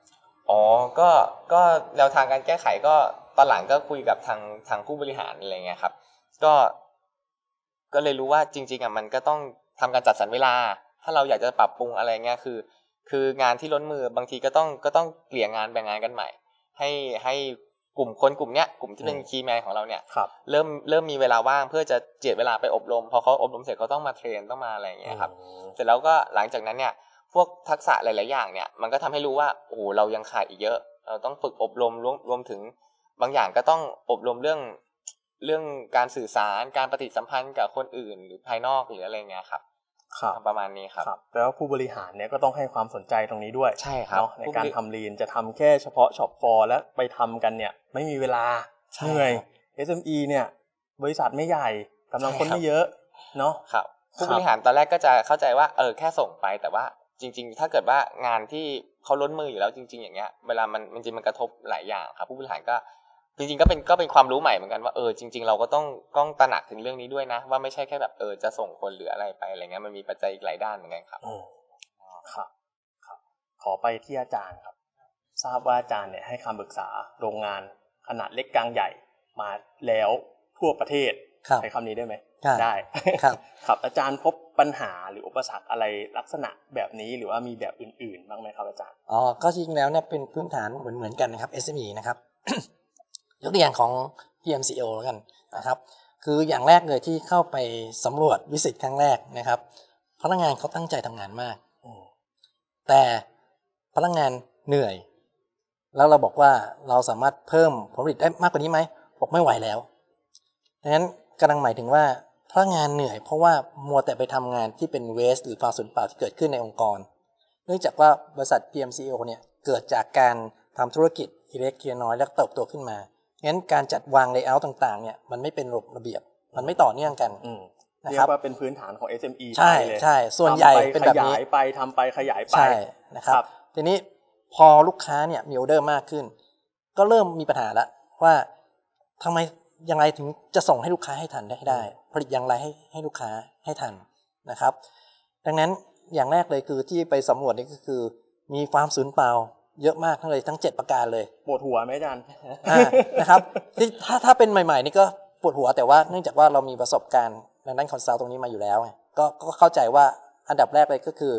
อ๋อก็แนวทางการแก้ไขก็ตอนหลังก็คุยกับทางผู้บริหารอะไรเงี้ยครับก็เลยรู้ว่าจริงๆมันก็ต้องทำการจัดสรรเวลาถ้าเราอยากจะปรับปรุงอะไรเงี้ยคืองานที่ล้นมือบางทีก็ต้องเกลี่ยงานแบ่งงานกันใหม่ให้กลุ่มคนกลุ่มเนี้ยกลุ่มที่เป็นคีย์แมนของเราเนี่ยเริ่มมีเวลาว่างเพื่อจะเจียดเวลาไปอบรมพอเขาอบรมเสร็จเขาต้องมาเทรนต้องมาอะไรอย่างเงี้ยครับเสร็จแล้วก็หลังจากนั้นเนี่ยพวกทักษะหลายๆอย่างเนี่ยมันก็ทำให้รู้ว่าโอ้โหเรายังขาดอีกเยอะเราต้องฝึกอบรมรวมถึงบางอย่างก็ต้องอบรมเรื่องการสื่อสารการปฏิสัมพันธ์กับคนอื่นหรือภายนอกหรืออะไรเงี้ยครับประมาณนี้ครับแปลว่าผู้บริหารเนี่ยก็ต้องให้ความสนใจตรงนี้ด้วยใช่ครับในการทำลีนจะทำแค่เฉพาะช็อปฟอร์และไปทำกันเนี่ยไม่มีเวลาเหนื่อย SME เนี่ยบริษัทไม่ใหญ่กำลังคนไม่เยอะเนาะครับผู้บริหารตอนแรกก็จะเข้าใจว่าแค่ส่งไปแต่ว่าจริงๆถ้าเกิดว่างานที่เขาล้นมืออยู่แล้วจริงๆอย่างเงี้ยเวลามันจริงมันกระทบหลายอย่างครับผู้บริหารก็จริงๆก็เป็นความรู้ใหม่เหมือนกันว่าจริงๆเราก็ต้องตระหนักถึงเรื่องนี้ด้วยนะว่าไม่ใช่แค่แบบจะส่งคนหรืออะไรไปอะไรเงี้ยมันมีปัจจัยอีกหลายด้านเหมือนกันครับครับขอไปที่อาจารย์ครับทราบว่าอาจารย์เนี่ยให้คำปรึกษาโรงงานขนาดเล็กกลางใหญ่มาแล้วทั่วประเทศใช้คำนี้ได้ไหมได้ครับอาจารย์พบปัญหาหรืออุปสรรคอะไรลักษณะแบบนี้หรือว่ามีแบบอื่นๆบ้างไหมครับอาจารย์ก็จริงแล้วเนี่ยเป็นพื้นฐานเหมือนกันนะครับ SME นะครับ ยกตัวอย่างของ PMCO แล้วกันนะครับคืออย่างแรกเลยที่เข้าไปสำรวจวิสิตครั้งแรกนะครับพนักงานเขาตั้งใจทำงานมากแต่พนักงานเหนื่อยแล้วเราบอกว่าเราสามารถเพิ่มผลผลิตได้มากกว่านี้ไหมบอกไม่ไหวแล้วดังนั้นกำลังหมายถึงว่าพนักงานเหนื่อยเพราะว่ามัวแต่ไปทำงานที่เป็นเวสต์หรือความสูญเปล่าที่เกิดขึ้นในองค์กรเนื่องจากว่าบริษัท PMCO เนี่ยเกิดจากการทำธุรกิจอิเล็กทีละน้อยแล้วเติบโตขึ้นมางั้นการจัดวางเลเยอร์ต่างๆเนี่ยมันไม่เป็นระเบียบมันไม่ต่อเนื่องกันนะครับว่าเป็นพื้นฐานของ SME ใช่ส่วนใหญ่เป็นแบบนี้ทำไปขยายไปใช่นะครับทีนี้พอลูกค้าเนี่ยมีออเดอร์มากขึ้นก็เริ่มมีปัญหาแล้วว่าทำไมยังไงถึงจะส่งให้ลูกค้าให้ทันได้ผลิตอย่างไรให้ลูกค้าให้ทันนะครับดังนั้นอย่างแรกเลยคือที่ไปสำรวจนี่ก็คือมีความสูญเปล่าเยอะมากทั้ง7ประการเลยปวดหัวไหมอาจารย์นะครับถ้าเป็นใหม่ๆนี่ก็ปวดหัวแต่ว่าเนื่องจากว่าเรามีประสบการณ์ในด้านคอนซัลท์ตรงนี้มาอยู่แล้วก็เข้าใจว่าอันดับแรกเลยก็คือ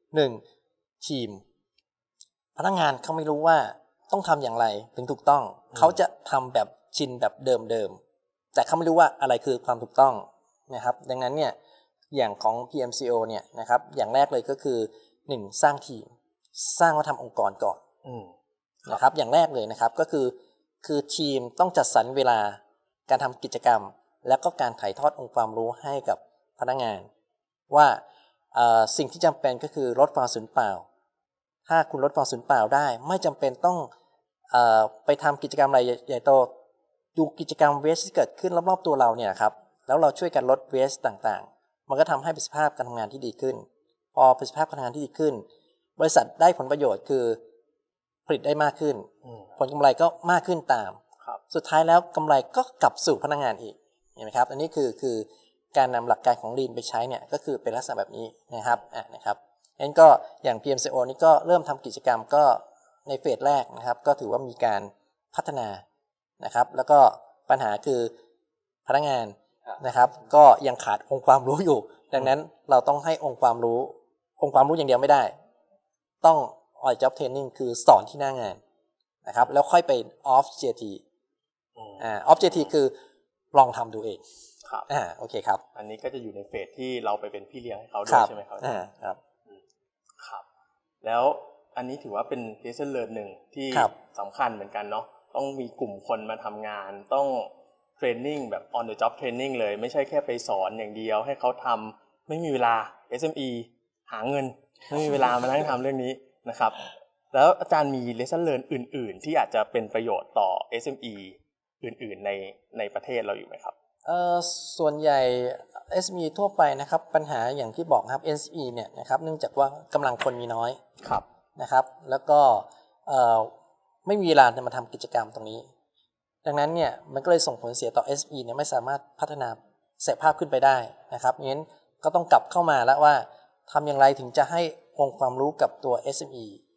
1ทีมพนักงานเขาไม่รู้ว่าต้องทำอย่างไรถึงถูกต้องเขาจะทำแบบชินแบบเดิมแต่เขาไม่รู้ว่าอะไรคือความถูกต้องนะครับดังนั้นเนี่ยอย่างของ PMCO เนี่ยนะครับอย่างแรกเลยก็คือ1สร้างทีมสร้างวัฒนธรรมองค์กรก่อนนะครับอย่างแรกเลยนะครับก็คือทีมต้องจัดสรรเวลาการทำกิจกรรมแล้วก็การถ่ายทอดองค์ความรู้ให้กับพนักงานว่าสิ่งที่จำเป็นก็คือลดความสูญเปล่าถ้าคุณลดความสูญเปล่าได้ไม่จำเป็นต้องไปทำกิจกรรมอะไรใหญ่โตดูกิจกรรมเวสที่เกิดขึ้นรอบๆตัวเราเนี่ยครับแล้วเราช่วยกันลดเวสต่างๆมันก็ทำให้ประสิทธิภาพการทำงานที่ดีขึ้นพอประสิทธิภาพการทำงานที่ดีขึ้นบริษัทได้ผลประโยชน์คือผลิตได้มากขึ้นผลกำไรก็มากขึ้นตามสุดท้ายแล้วกำไรก็กลับสู่พนักงานอีกเห็นไหมครับอันนี้คือการนำหลักการของ Lean ไปใช้เนี่ยก็คือเป็นลักษณะแบบนี้นะครับนะครับงั้นก็อย่าง PMCO นี่ก็เริ่มทำกิจกรรมก็ในเฟสแรกนะครับก็ถือว่ามีการพัฒนานะครับแล้วก็ปัญหาคือพนักงานนะครับก็ยังขาดองค์ความรู้อยู่ดังนั้นเราต้องให้องค์ความรู้อย่างเดียวไม่ได้ต้อง on job training คือสอนที่หน้างานนะครับแล้วค่อยไป off JT off JT คือลองทำดูเองครับโอเคครับอันนี้ก็จะอยู่ในเฟสที่เราไปเป็นพี่เลี้ยงให้เขาด้วยใช่ไหมครับครับครับแล้วอันนี้ถือว่าเป็น lesson learn หนึ่งที่สำคัญเหมือนกันเนาะต้องมีกลุ่มคนมาทำงานต้องเทรนนิ่งแบบ on the job training เลยไม่ใช่แค่ไปสอนอย่างเดียวให้เขาทำไม่มีเวลา SME หาเงินไม่มีเวลามานั่งทำเรื่องนี้นะครับแล้วอาจารย์มี lesson learn อื่นๆที่อาจจะเป็นประโยชน์ต่อ SME อื่นๆในประเทศเราอยู่ไหมครับส่วนใหญ่ SME ทั่วไปนะครับปัญหาอย่างที่บอกครับ SME เนี่ยนะครับเนื่องจากว่ากำลังคนมีน้อยนะครับแล้วก็ไม่มีเวลาจะมาทำกิจกรรมตรงนี้ดังนั้นเนี่ยมันก็เลยส่งผลเสียต่อ SME เนี่ยไม่สามารถพัฒนาศักยภาพขึ้นไปได้นะครับงั้นก็ต้องกลับเข้ามาแล้วว่าทำอย่างไรถึงจะให้องค์ความรู้กับตัว SME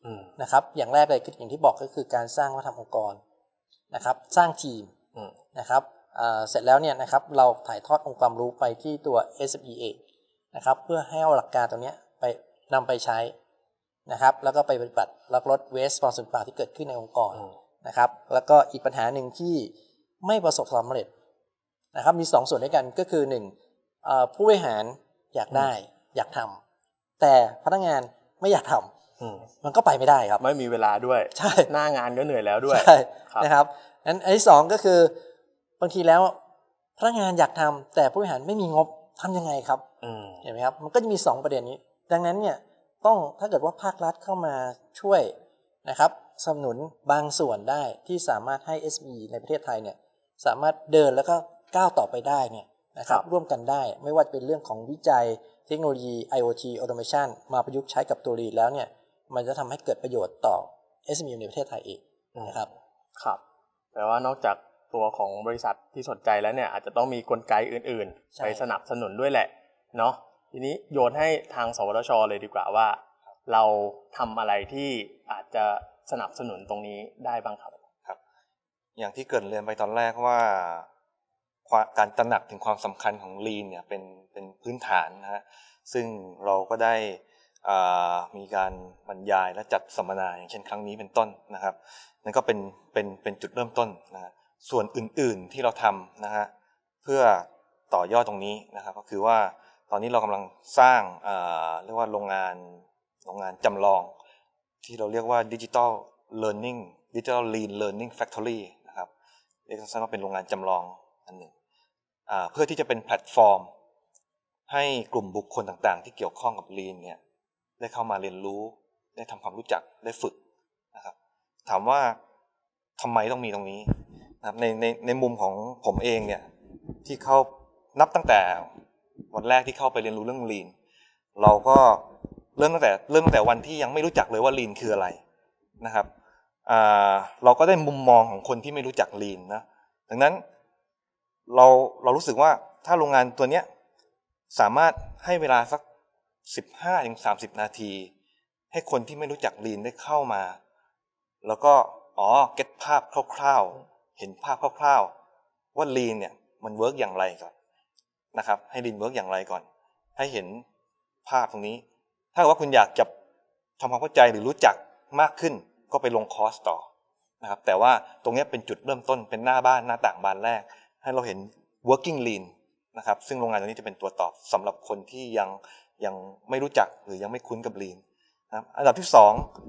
นะครับอย่างแรกเลยอย่างที่บอกก็คือการสร้างวัฒนธรรมองค์กรนะครับสร้างทีมนะครับเสร็จแล้วเนี่ยนะครับเราถ่ายทอดองค์ความรู้ไปที่ตัว SME นะครับเพื่อให้เอาหลักการตรงนี้ไปนำไปใช้นะครับแล้วก็ไปปฏิบัติลด waste ปล่อยปล่าที่เกิดขึ้นในองค์กรนะครับแล้วก็อีกปัญหาหนึ่งที่ไม่ประสบความสำเร็จนะครับมี2ส่วนด้วยกันก็คือ1ผู้บริหารอยากได้อยากทำแต่พนักงานไม่อยากทำมันก็ไปไม่ได้ครับไม่มีเวลาด้วยใช่หน้างานก็เหนื่อยแล้วด้วยใช่นะครับอันที่2ก็คือบางทีแล้วพนักงานอยากทำแต่ผู้บริหารไม่มีงบทำยังไงครับเห็นไหมครับมันก็จะมี2ประเด็นนี้ดังนั้นเนี่ยต้องถ้าเกิดว่าภาครัฐเข้ามาช่วยนะครับสนับสนุนบางส่วนได้ที่สามารถให้ SME ในประเทศไทยเนี่ยสามารถเดินแล้วก็ก้าวต่อไปได้เนี่ยนะครับร่วมกันได้ไม่ว่าจะเป็นเรื่องของวิจัยเทคโนโลยี IoT Automation มาประยุกต์ใช้กับตัว Lean แล้วเนี่ยมันจะทำให้เกิดประโยชน์ต่อ SME ในประเทศไทยเองนะครับครับแต่ว่านอกจากตัวของบริษัทที่สนใจแล้วเนี่ยอาจจะต้องมีกลไกอื่นๆไปสนับสนุนด้วยแหละเนาะทีนี้โยนให้ทางสวทช.เลยดีกว่าว่าเราทำอะไรที่อาจจะสนับสนุนตรงนี้ได้บ้างครับครับอย่างที่เกริ่นเรียนไปตอนแรกว่าการตระหนักถึงความสำคัญของ Lean เนี่ยเป็นพื้นฐานนะฮะซึ่งเราก็ได้มีการบรรยายและจัดสัมมนาอย่างเช่นครั้งนี้เป็นต้นนะครับนั่นก็เป็นจุดเริ่มต้นนะฮะส่วนอื่นๆที่เราทำนะฮะเพื่อต่อยอดตรงนี้นะครับก็คือว่าตอนนี้เรากำลังสร้างเรียกว่าโรงงานจำลองที่เราเรียกว่า Digital Lean Learning Factory นะครับเรียกสั้นๆว่าเป็นโรงงานจำลองอันหนึ่งเพื่อที่จะเป็นแพลตฟอร์มให้กลุ่มบุคคลต่างๆที่เกี่ยวข้องกับ Lean เนี่ยได้เข้ามาเรียนรู้ได้ทำความรู้จักได้ฝึกนะครับถามว่าทำไมต้องมีตรงนี้นะครับในมุมของผมเองเนี่ยที่เข้านับตั้งแต่วันแรกที่เข้าไปเรียนรู้เรื่อง Lean เราก็เริ่มตั้งแต่วันที่ยังไม่รู้จักเลยว่า Lean คืออะไรนะครับเราก็ได้มุมมองของคนที่ไม่รู้จัก Lean นะดังนั้นเรารู้สึกว่าถ้าโรงงานตัวเนี้ยสามารถให้เวลาสัก 15-30 นาทีให้คนที่ไม่รู้จัก Lean ได้เข้ามาแล้วก็เก็ตภาพคร่าวๆเห็นภาพคร่าวๆว่า Lean เนี่ยมันเวิร์กอย่างไรก่อนนะครับให้ Lean เวิร์กอย่างไรก่อนให้เห็นภาพตรงนี้ถ้าว่าคุณอยากจะทำความเข้าใจหรือรู้จักมากขึ้นก็ไปลงคอร์สต่อนะครับแต่ว่าตรงนี้เป็นจุดเริ่มต้นเป็นหน้าต่างบานแรกให้เราเห็น working lean นะครับซึ่งโรงงานตรงนี้จะเป็นตัวตอบสำหรับคนที่ยังไม่รู้จักหรือยังไม่คุ้นกับ lean นะครับอันดับที่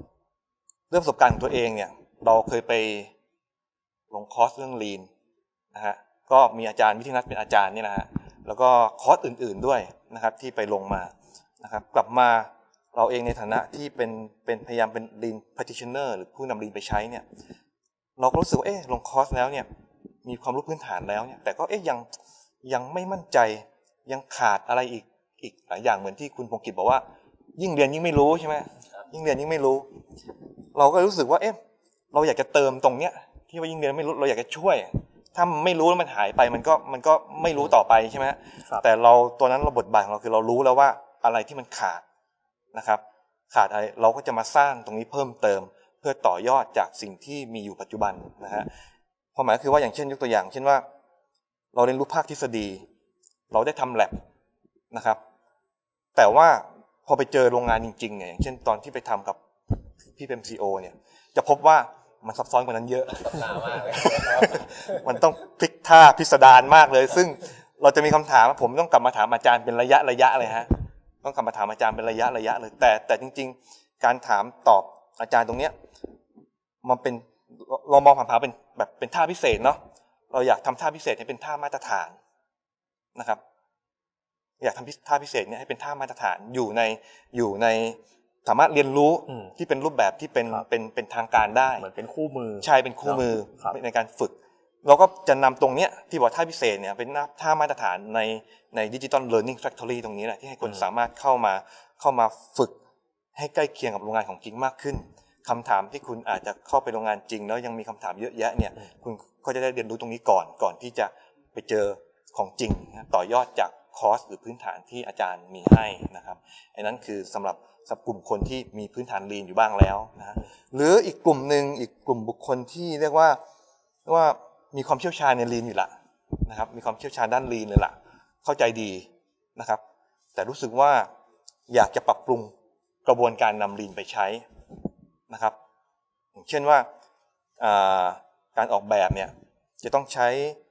2เรื่องประสบการณ์ของตัวเองเนี่ยเราเคยไปลงคอร์สเรื่อง lean นะฮะก็มีอาจารย์วิทินัทเป็นอาจารย์นี่นะฮะแล้วก็คอร์สอื่นๆด้วยนะครับที่ไปลงมานะครับกลับมาเราเองในฐานะที่เป็นพยายามเป็น lean practitioner หรือผู้นำ lean ไปใช้เนี่ยเราก็รู้สึกว่าลงคอร์สแล้วเนี่ยมีความรู้พื้นฐานแล้วเนี่ยแต่ก็ยังไม่มั่นใจยังขาดอะไรอีกหลายอย่างเหมือนที่คุณพงกิจบอกว่ายิ่งเรียนยิ่งไม่รู้ใช่ไหมยิ่งเรียนยิ่งไม่รู้เราก็รู้สึกว่าเราอยากจะเติมตรงเนี้ยที่ว่ายิ่งเรียนไม่รู้เราอยากจะช่วยถ้าไม่รู้แล้วมันหายไปมันก็ไม่รู้ต่อไปใช่ไหมแต่เราตัวนั้นเราบทบาทของเราคือเรารู้แล้วว่าอะไรที่มันขาดนะครับขาดอะไรเราก็จะมาสร้างตรงนี้เพิ่มเติมเพื่อต่อยอดจากสิ่งที่มีอยู่ปัจจุบันนะฮะความหมายคือว่าอย่างเช่นยกตัวอย่างเช่นว่าเราเรียนรู้ภาคทฤษฎีเราได้ทำ lab นะครับแต่ว่าพอไปเจอโรงงานจริงๆเนี่ยอย่างเช่นตอนที่ไปทำกับพี่เป็น CEO เนี่ยจะพบว่ามันซับซ้อนกว่านั้นเยอะมันต้องพลิกท่าพิสดารมากเลยซึ่งเราจะมีคำถามผมต้องกลับมาถามอาจารย์เป็นระยะเลยฮะต้องกลับมาถามอาจารย์เป็นระยะเลยแต่จริงๆการถามตอบอาจารย์ตรงเนี้ยมันเป็นเรามองผ่านๆเป็นแบบเป็นท่าพิเศษเนาะเราอยากทำท่าพิเศษให้เป็นท่ามาตรฐานนะครับอยากทำท่าพิเศษเนี่ยให้เป็นท่ามาตรฐานอยู่ในสามารถเรียนรู้ที่เป็นรูปแบบที่เป็นทางการได้เหมือนเป็นคู่มือใช่เป็นคู่มือในการฝึกเราก็จะนำตรงเนี้ยที่บอกท่าพิเศษเนี่ยเป็นท่ามาตรฐานใน Digital Learning Factory ตรงนี้แหละที่ให้คนสามารถเข้ามาฝึกให้ใกล้เคียงกับโรงงานของจริงมากขึ้นคำถามที่คุณอาจจะเข้าไปโรงงานจริงแล้วยังมีคำถามเยอะแยะเนี่ยคุณก็จะได้เรียนรู้ตรงนี้ก่อนที่จะไปเจอของจริงนะต่อยอดจากคอร์สหรือพื้นฐานที่อาจารย์มีให้นะครับอันนั้นคือสำหรับกลุ่มคนที่มีพื้นฐานลีนอยู่บ้างแล้วนะหรืออีกกลุ่มหนึ่งอีกกลุ่มบุคคลที่เรียกว่ามีความเชี่ยวชาญในลีนอยู่ละนะครับมีความเชี่ยวชาญด้านลีนเลยล่ะเข้าใจดีนะครับแต่รู้สึกว่าอยากจะปรับปรุงกระบวนการนำลีนไปใช้นะครับอย่างเช่นว่าการออกแบบเนี่ยจะต้องใช้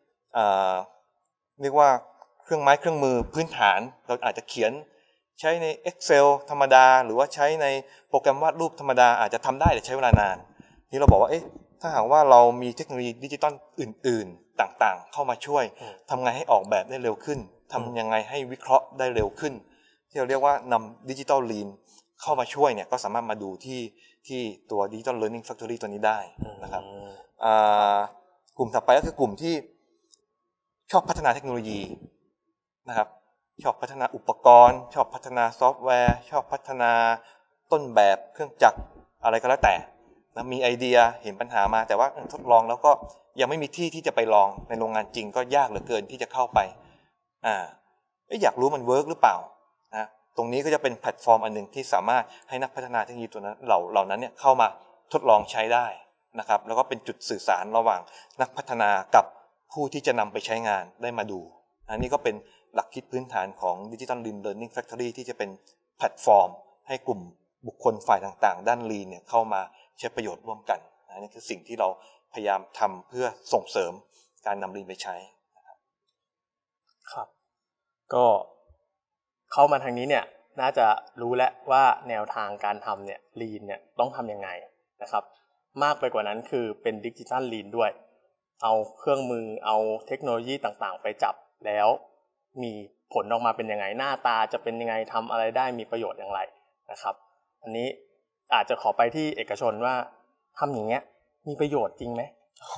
เรียกว่าเครื่องไม้เครื่องมือพื้นฐานเราอาจจะเขียนใช้ใน Excel ธรรมดาหรือว่าใช้ในโปรแกรมวาดรูปธรรมดาอาจจะทำได้แต่ใช้เวลานานนี่เราบอกว่าถ้าหากว่าเรามีเทคโนโลยีดิจิตอลอื่นๆต่างๆเข้ามาช่วยทำไงให้ออกแบบได้เร็วขึ้นทำยังไงให้วิเคราะห์ได้เร็วขึ้นที่เราเรียกว่านำดิจิตอลลีนเข้ามาช่วยเนี่ยก็สามารถมาดูที่ตัว Digital Learning Factory ตัวนี้ได้นะครับกลุ่มถัดไปก็คือกลุ่มที่ชอบพัฒนาเทคโนโลยีนะครับชอบพัฒนาอุปกรณ์ชอบพัฒนาซอฟต์แวร์ชอบพัฒนาต้นแบบเครื่องจักรอะไรก็แล้วแต่นะมีไอเดียเห็นปัญหามาแต่ว่าทดลองแล้วก็ยังไม่มีที่จะไปลองในโรงงานจริงก็ยากเหลือเกินที่จะเข้าไปอยากรู้มันเวิร์กหรือเปล่านะตรงนี้ก็จะเป็นแพลตฟอร์มอันหนึ่งที่สามารถให้นักพัฒนาเทคโนโลยีตัวนั้นเหล่านั้นเนี่ยเข้ามาทดลองใช้ได้นะครับแล้วก็เป็นจุดสื่อสารระหว่างนักพัฒนากับผู้ที่จะนำไปใช้งานได้มาดูอันนี้ก็เป็นหลักคิดพื้นฐานของ Digital Learning Factory ที่จะเป็นแพลตฟอร์มให้กลุ่มบุคคลฝ่ายต่างๆด้าน Lean เนี่ยเข้ามาใช้ประโยชน์ร่วมกันนี่คือสิ่งที่เราพยายามทำเพื่อส่งเสริมการนำ Lean ไปใช้ครับก็เข้ามาทางนี้เนี่ยน่าจะรู้แล้วว่าแนวทางการทำเนี่ย Lean เนี่ยต้องทำยังไงนะครับมากไปกว่านั้นคือเป็น Digital Lean ด้วยเอาเครื่องมือเอาเทคโนโลยีต่างๆไปจับแล้วมีผลออกมาเป็นยังไงหน้าตาจะเป็นยังไงทำอะไรได้มีประโยชน์อย่างไรนะครับอันนี้อาจจะขอไปที่เอกชนว่าทำอย่างเงี้ยมีประโยชน์จริงไหม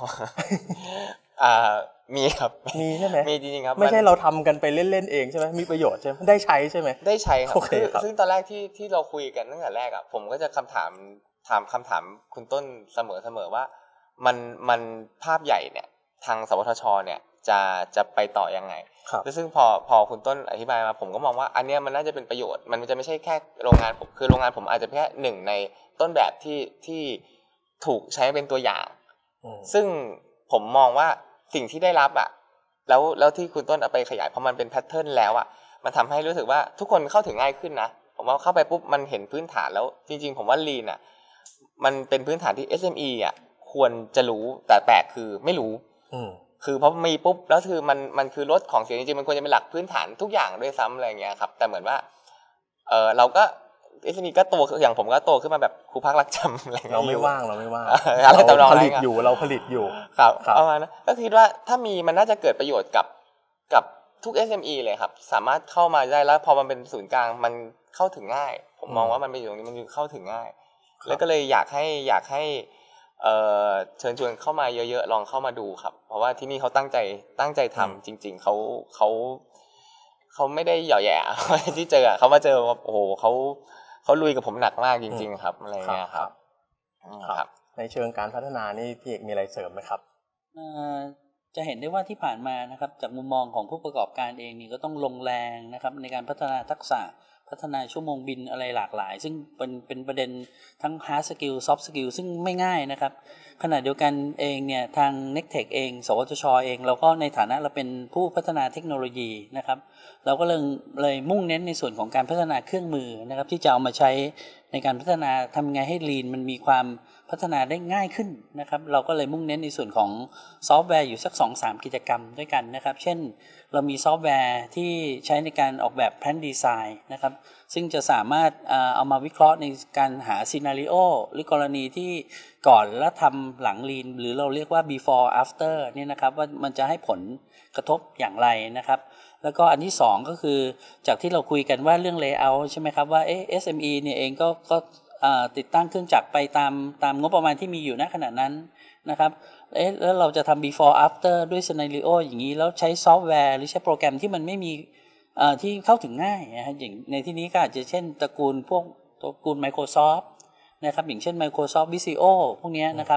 มีครับมีใช่ไหมมีจริงๆครับไม่ใช่เราทำกันไปเล่นๆเองใช่ไหมมีประโยชน์ใช่ไหมได้ใช้ใช่ไหมได้ใช้ครับ okay ซึ่งตอนแรกที่เราคุยกันตั้งแต่แรกอ่ะผมก็จะถามคำถามคุณต้นเสมอว่ามันภาพใหญ่เนี่ยทางสวทชเนี่ยจะไปต่อยังไงซึ่งพอคุณต้นอธิบายมาผมก็มองว่าอันเนี้ยมันน่าจะเป็นประโยชน์มันจะไม่ใช่แค่โรงงานผมคือโรงงานผมอาจจะแค่หนึ่งในต้นแบบที่ถูกใช้เป็นตัวอย่างซึ่งผมมองว่าสิ่งที่ได้รับอ่ะแล้วที่คุณต้นเอาไปขยายเพราะมันเป็นแพทเทิร์นแล้วอ่ะมันทำให้รู้สึกว่าทุกคนเข้าถึงง่ายขึ้นนะผมว่าเข้าไปปุ๊บมันเห็นพื้นฐานแล้วจริงๆผมว่า Lean อ่ะมันเป็นพื้นฐานที่ SME อ่ะควรจะรู้แต่แปลกคือไม่รู้คือพอมีปุ๊บแล้วคือมันคือลดของเสียจริงๆมันควรจะเป็นหลักพื้นฐานทุกอย่างด้วยซ้ำอะไรเงี้ยครับแต่เหมือนว่าเราก็ SME ก็โตอย่างผมก็โตขึ้นมาแบบครูพักรักจำอะไรเงี้ยเราไม่ว่างเราผลิตอยู่ครับประมาณนั้นก็คิดว่าถ้ามีมันน่าจะเกิดประโยชน์กับทุก SME เลยครับสามารถเข้ามาได้แล้วพอมันเป็นศูนย์กลางมันเข้าถึงง่ายผมมองว่ามันเป็นอยู่ตรงนี้มันเข้าถึงง่ายแล้วก็เลยอยากให้เชิญชวนเข้ามาเยอะๆลองเข้ามาดูครับเพราะว่าที่นี่เขาตั้งใจทำจริงๆเขาไม่ได้หย่อแย่ที่เจอเขามาเจอโอ้โหเขาลุยกับผมหนักมากจริงๆครับอะไรเงี้ยครับในเชิงการพัฒนานี่พี่เอกมีอะไรเสริมไหมครับจะเห็นได้ว่าที่ผ่านมานะครับจากมุมมองของผู้ประกอบการเองนี่ก็ต้องลงแรงนะครับในการพัฒนาทักษะพัฒนาชั่วโมงบินอะไรหลากหลายซึ่งเป็นประเด็นทั้ง hard skill soft skill ซึ่งไม่ง่ายนะครับขณะเดียวกันเองเนี่ยทาง Nectech เองสวทช.เองเราก็ในฐานะเราเป็นผู้พัฒนาเทคโนโลยีนะครับเราก็เลยมุ่งเน้นในส่วนของการพัฒนาเครื่องมือนะครับที่จะเอามาใช้ในการพัฒนาทำไงให้ Lean มันมีความพัฒนาได้ง่ายขึ้นนะครับเราก็เลยมุ่งเน้นในส่วนของซอฟต์แวร์อยู่สัก 2-3 กิจกรรมด้วยกันนะครับเช่นเรามีซอฟต์แวร์ที่ใช้ในการออกแบบแพลนดีไซน์นะครับซึ่งจะสามารถเอามาวิเคราะห์ในการหาซีนาริโอหรือกรณีที่ก่อนและทำหลัง Lean หรือเราเรียกว่า before after เนี่ยนะครับว่ามันจะให้ผลกระทบอย่างไรนะครับแล้วก็อันที่2ก็คือจากที่เราคุยกันว่าเรื่อง layout ใช่ไหมครับว่าSME เนี่ยเองก็ติดตั้งเครื่องจักรไปตามงบประมาณที่มีอยู่ณขณะนั้นนะครับแล้วเราจะทำ before after ด้วย scenario อย่างนี้แล้วใช้ซอฟต์แวร์หรือใช้โปรแกรมที่มันไม่มีที่เข้าถึงง่ายนะฮะอย่างในที่นี้ก็อาจจะเช่นตระกูลMicrosoft นะครับอย่างเช่น Microsoft Visio พวกนี้นะครับ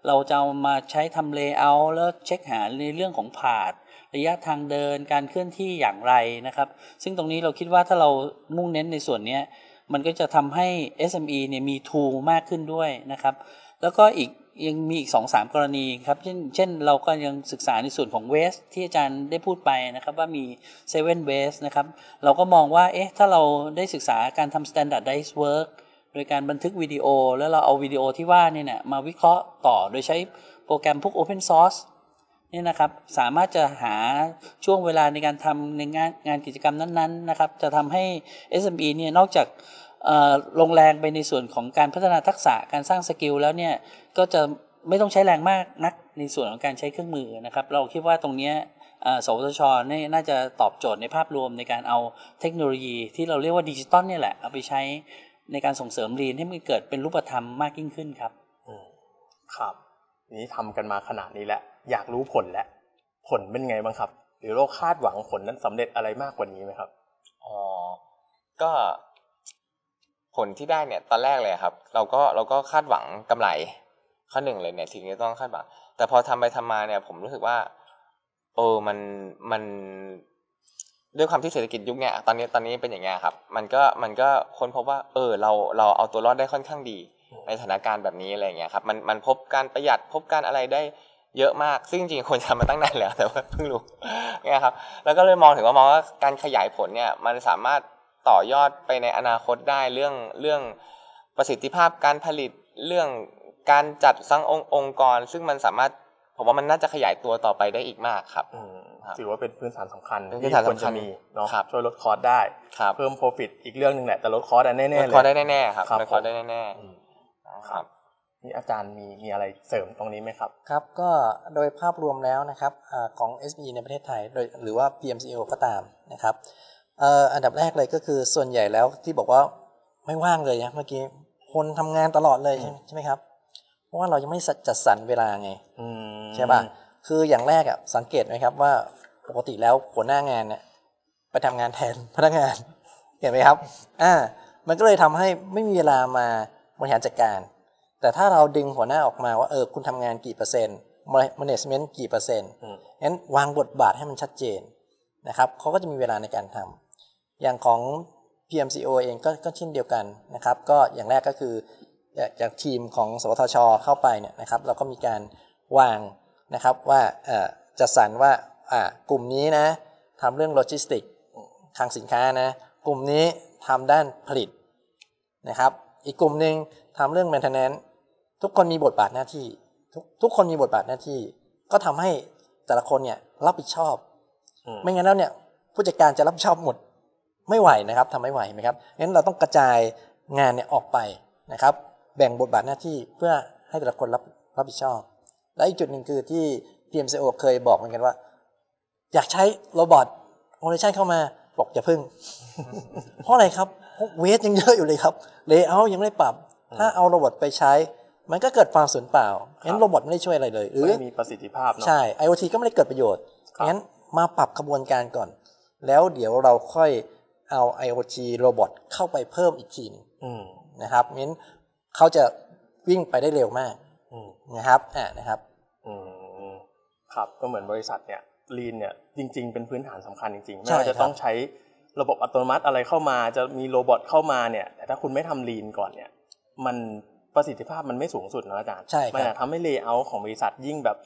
เราจะเอามาใช้ทำเลเยอร์แล้วเช็คหาในเรื่องของพาธระยะทางเดินการเคลื่อนที่อย่างไรนะครับซึ่งตรงนี้เราคิดว่าถ้าเรามุ่งเน้นในส่วนนี้มันก็จะทำให้ SME เนี่ยมี tool มากขึ้นด้วยนะครับแล้วก็ยังมีอีก 2-3 กรณีครับเช่นเราก็ยังศึกษาในส่วนของ waste ที่อาจารย์ได้พูดไปนะครับว่ามี7 waste นะครับเราก็มองว่าถ้าเราได้ศึกษาการทำ standardized work โดยการบันทึกวิดีโอแล้วเราเอาวิดีโอที่ว่าเนี่ยมาวิเคราะห์ต่อโดยใช้โปรแกรมพวก open source นี่นะครับสามารถจะหาช่วงเวลาในการทำในงานกิจกรรมนั้นๆนะครับจะทำให้ SME เนี่ยนอกจากลงแรงไปในส่วนของการพัฒนาทักษะการสร้างสกิลแล้วเนี่ยก็จะไม่ต้องใช้แรงมากนักในส่วนของการใช้เครื่องมือนะครับเราคิดว่าตรงนี้สวทช.นี่น่าจะตอบโจทย์ในภาพรวมในการเอาเทคโนโลยีที่เราเรียกว่าดิจิตอลเนี่ยแหละเอาไปใช้ในการส่งเสริมลีนให้มันเกิดเป็นรูปธรรมมากยิ่งขึ้นครับครับนี้ทำกันมาขนาดนี้แล้วอยากรู้ผลแล้วผลเป็นไงบ้างครับหรือเราคาดหวังผลนั้นสำเร็จอะไรมากกว่านี้ไหมครับก็ผลที่ได้เนี่ยตอนแรกเลยครับเราก็คาดหวังกำไรข้อหนึ่งเลยเนี่ยทีนี้ต้องคาดหวังแต่พอทำไปทำมาเนี่ยผมรู้สึกว่ามันด้วยความที่เศรษฐกิจยุคเนี่ยตอนนี้เป็นอย่างเงี้ยครับมันก็ค้นพบว่าเราเอาตัวรอดได้ค่อนข้างดีในสถานการณ์แบบนี้อะไรเงี้ยครับมันพบการประหยัดพบการอะไรได้เยอะมากซึ่งจริงๆควรทำมาตั้งนานแล้วแต่ว่าเพิ่งรู้เนี่ยครับแล้วก็เลยมองว่าการขยายผลเนี่ยมันสามารถต่อยอดไปในอนาคตได้เรื่องประสิทธิภาพการผลิตเรื่องการจัดสร้างองค์กรซึ่งมันสามารถผมว่ามันน่าจะขยายตัวต่อไปได้อีกมากครับถือว่าเป็นพื้นฐานสำคัญที่ควรจะมีเนาะช่วยลดคอสได้เพิ่ม profit อีกเรื่องนึงแหละแต่ลดคอสได้แน่ๆเลยลดคอสได้แน่ๆครับลดคอสได้แน่ๆครับนี่อาจารย์มีอะไรเสริมตรงนี้ไหมครับครับก็โดยภาพรวมแล้วนะครับของ SME ในประเทศไทยโดยหรือว่า PMCO ก็ตามนะครับอันดับแรกเลยก็คือส่วนใหญ่แล้วที่บอกว่าไม่ว่างเลยนะเมื่อกี้คนทำงานตลอดเลยใช่ไหมครับเพราะว่าเรายังไม่จัดสรรเวลาไงใช่ป่ะคืออย่างแรกสังเกตไหมครับว่าปกติแล้วหัวหน้างานเนี่ยไปทำงานแทนพนักงานเห็นไหมครับมันก็เลยทำให้ไม่มีเวลามาบริหารจัดการแต่ถ้าเราดึงหัวหน้าออกมาว่าคุณทำงานกี่เปอร์เซ็นต์ management กี่เปอร์เซ็นต์งั้นวางบทบาทให้มันชัดเจนนะครับเขาก็จะมีเวลาในการทำอย่างของ PMCO เองก็เช่นเดียวกันนะครับก็อย่างแรกก็คือจากทีมของสวทช.เข้าไปเนี่ยนะครับเราก็มีการวางนะครับว่าจัดสรรว่ากลุ่มนี้นะทำเรื่องโลจิสติกคลังสินค้านะกลุ่มนี้ทำด้านผลิตนะครับอีกกลุ่มนึงทำเรื่อง maintenance ทุกคนมีบทบาทหน้าที่ทุกคนมีบทบาทหน้าที่ก็ทำให้แต่ละคนเนี่ยรับผิดชอบไม่งั้นแล้วเนี่ยผู้จัดการจะรับผิดชอบหมดไม่ไหวนะครับทำไม่ไหวไหมครับงั้นเราต้องกระจายงานเนี่ยออกไปนะครับแบ่งบทบาทหน้าที่เพื่อให้แต่ละคนรับผิดชอบและอีกจุดหนึ่งคือที่ PMCO เคยบอกเหมือนกันว่าอยากใช้โรบอทโอเปอเรชั่นเข้ามาบอกอย่าพึ่ง เพราะอะไรครับเวสยังเยอะอยู่เลยครับเลเยอร์ยังไม่ได้ปรับถ้าเอาโรบอทไปใช้มันก็เกิดความสูญเปล่างั้นโรบอทไม่ได้ช่วยอะไรเลยหรือไม่มีประสิทธิภาพเนาะใช่ IoT ก็ไม่ได้เกิดประโยชน์งั้นมาปรับกระบวนการก่อนแล้วเดี๋ยวเราค่อยเอา IoT โรบอทเข้าไปเพิ่มอีกทีนึงนะครับงั้นเขาจะวิ่งไปได้เร็วมากนะครับนะครับครับก็เหมือนบริษัทเนี่ย Lean เนี่ยจริงๆเป็นพื้นฐานสำคัญจริงๆไม่ว่าจะต้องใช้ระบบอัตโนมัติอะไรเข้ามาจะมีโรบอทเข้ามาเนี่ยแต่ถ้าคุณไม่ทำ Lean ก่อนเนี่ยมันประสิทธิภาพมันไม่สูงสุดนะอาจารย์มันจะทำให้ layout ของบริษัทยิ่งแบบ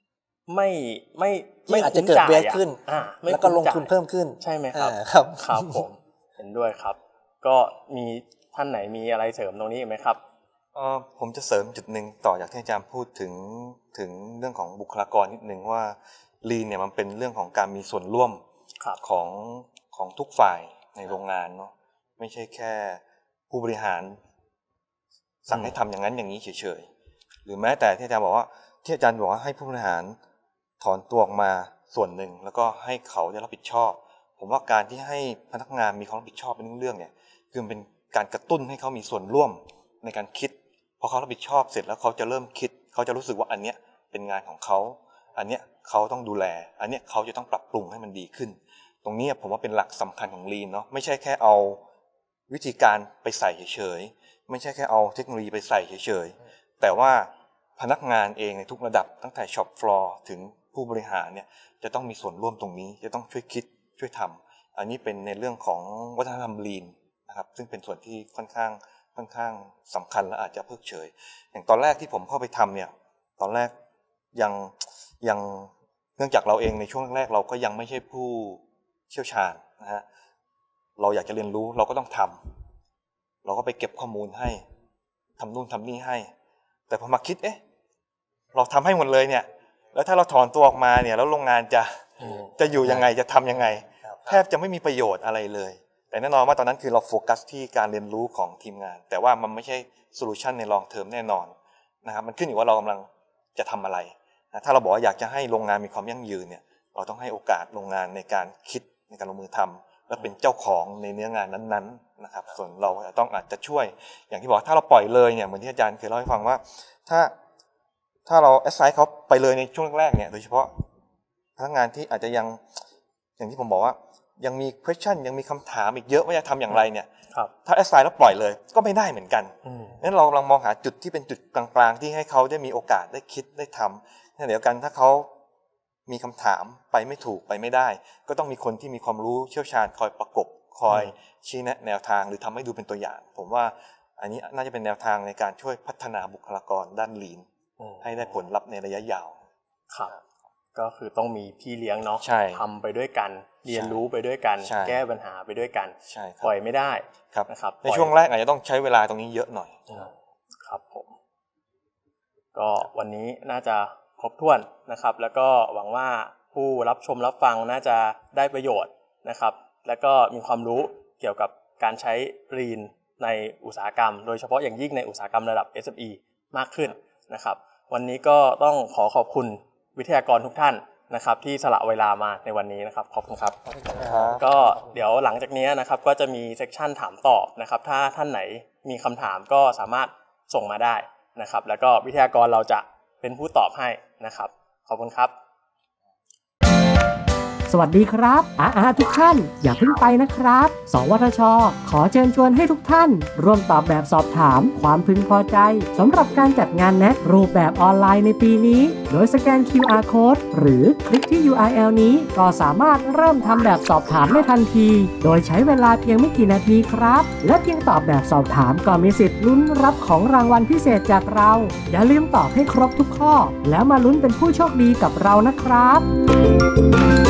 ไม่อาจจะเกิดเวทขึ้นแล้วก็ลงทุนเพิ่มขึ้นใช่ไหมครับครับผมเห็นด้วยครับก็มีท่านไหนมีอะไรเสริมตรงนี้ไหมครับผมจะเสริมจุดหนึ่งต่อจากที่อาจารย์พูดถึงเรื่องของบุคลากรนิดนึงว่า Lean เนี่ยมันเป็นเรื่องของการมีส่วนร่วมของทุกฝ่ายในโรงงานเนาะไม่ใช่แค่ผู้บริหารสั่งให้ทำอย่างนั้นอย่างนี้เฉยๆหรือแม้แต่ที่อาจารย์บอกว่าให้ผู้บริหารถอนตัวออกมาส่วนหนึ่งแล้วก็ให้เขาได้รับผิดชอบผมว่าการที่ให้พนักงานมีความรับผิดชอบเป็นเรื่องเนี่ยคือเป็นการกระตุ้นให้เขามีส่วนร่วมในการคิดพอเขารับผิดชอบเสร็จแล้วเขาจะเริ่มคิดเขาจะรู้สึกว่าอันเนี้ยเป็นงานของเขาอันเนี้ยเขาต้องดูแลอันเนี้ยเขาจะต้องปรับปรุงให้มันดีขึ้นตรงนี้ผมว่าเป็นหลักสำคัญของ Lean เนาะไม่ใช่แค่เอาวิธีการไปใส่เฉยๆไม่ใช่แค่เอาเทคโนโลยีไปใส่เฉยๆแต่ว่าพนักงานเองในทุกระดับตั้งแต่ช็อปฟลอร์ถึงผู้บริหารเนี่ยจะต้องมีส่วนร่วมตรงนี้จะต้องช่วยคิดช่วยทำอันนี้เป็นในเรื่องของวัฒนธรรมลีนนะครับซึ่งเป็นส่วนที่ค่อนข้างสำคัญและอาจจะเพิกเฉยอย่างตอนแรกที่ผมเข้าไปทำเนี่ยตอนแรกยังเนื่องจากเราเองในช่วงแรกเราก็ยังไม่ใช่ผู้เชี่ยวชาญนะฮะเราอยากจะเรียนรู้เราก็ต้องทำเราก็ไปเก็บข้อมูลให้ทำนู่นทำนี่ให้แต่พอมาคิดเราทำให้หมดเลยเนี่ยแล้วถ้าเราถอนตัวออกมาเนี่ยแล้วโรงงานจะอยู่ยังไงจะทำยังไงแทบจะไม่มีประโยชน์อะไรเลยแต่แน่นอนว่าตอนนั้นคือเราโฟกัสที่การเรียนรู้ของทีมงานแต่ว่ามันไม่ใช่โซลูชันในลองเทอมแน่นอนนะครับมันขึ้นอยู่ว่าเรากำลังจะทำอะไรนะถ้าเราบอกว่าอยากจะให้โรงงานมีความยั่งยืนเนี่ยเราต้องให้โอกาสโรงงานในการคิดในการลงมือทำและเป็นเจ้าของในเนื้องานนั้นๆนะครับส่วนเราต้องอาจจะช่วยอย่างที่บอกถ้าเราปล่อยเลยเนี่ยเหมือนที่อาจารย์เคยเล่าให้ฟังว่าถ้าเราแอสไซน์เขาไปเลยในช่วงแรกเนี่ยโดยเฉพาะพนักงานที่อาจจะยังอย่างที่ผมบอกว่ายังมี question ยังมีคำถามอีกเยอะว่าจะทำอย่างไรเนี่ยถ้าแอสไซน์แล้วปล่อยเลยก็ไม่ได้เหมือนกันนั้นเรากำลังมองหาจุดที่เป็นจุดกลางๆที่ให้เขาได้มีโอกาสได้คิดได้ทำในเดียวกันถ้าเขามีคำถามไปไม่ถูกไปไม่ได้ก็ต้องมีคนที่มีความรู้เชี่ยวชาญคอยประกบคอยชี้แนะแนวทางหรือทำให้ดูเป็นตัวอย่างผมว่าอันนี้น่าจะเป็นแนวทางในการช่วยพัฒนาบุคลากรด้านลีนให้ได้ผลลัพธ์ในระยะยาวครับก็คือต้องมีพี่เลี้ยงเนาะทำไปด้วยกันเรียนรู้ไปด้วยกันแก้ปัญหาไปด้วยกันปล่อยไม่ได้นะครับในช่วงแรกอาจจะต้องใช้เวลาตรงนี้เยอะหน่อยครับผมก็วันนี้น่าจะครบถ้วนนะครับแล้วก็หวังว่าผู้รับชมรับฟังน่าจะได้ประโยชน์นะครับแล้วก็มีความรู้เกี่ยวกับการใช้ลีนในอุตสาหกรรมโดยเฉพาะอย่างยิ่งในอุตสาหกรรมระดับ SME มากขึ้นนะครับวันนี้ก็ต้องขอบคุณวิทยากรทุกท่านนะครับที่สละเวลามาในวันนี้นะครับขอบคุณครับก็เดี๋ยวหลังจากนี้นะครับก็จะมีเซกชันถามตอบนะครับถ้าท่านไหนมีคำถามก็สามารถส่งมาได้นะครับแล้วก็วิทยากรเราจะเป็นผู้ตอบให้นะครับขอบคุณครับสวัสดีครับทุกท่านอย่าเพิ่งไปนะครับสวทช.ขอเชิญชวนให้ทุกท่านร่วมตอบแบบสอบถามความพึงพอใจสำหรับการจัดงานแน็กรูปแบบออนไลน์ในปีนี้โดยสแกน QR Code หรือคลิกที่ URL นี้ก็สามารถเริ่มทำแบบสอบถามได้ทันทีโดยใช้เวลาเพียงไม่กี่นาทีครับและเพียงตอบแบบสอบถามก็มีสิทธิ์ลุ้นรับของรางวัลพิเศษจากเราอย่าลืมตอบให้ครบทุกข้อแล้วมาลุ้นเป็นผู้โชคดีกับเรานะครับ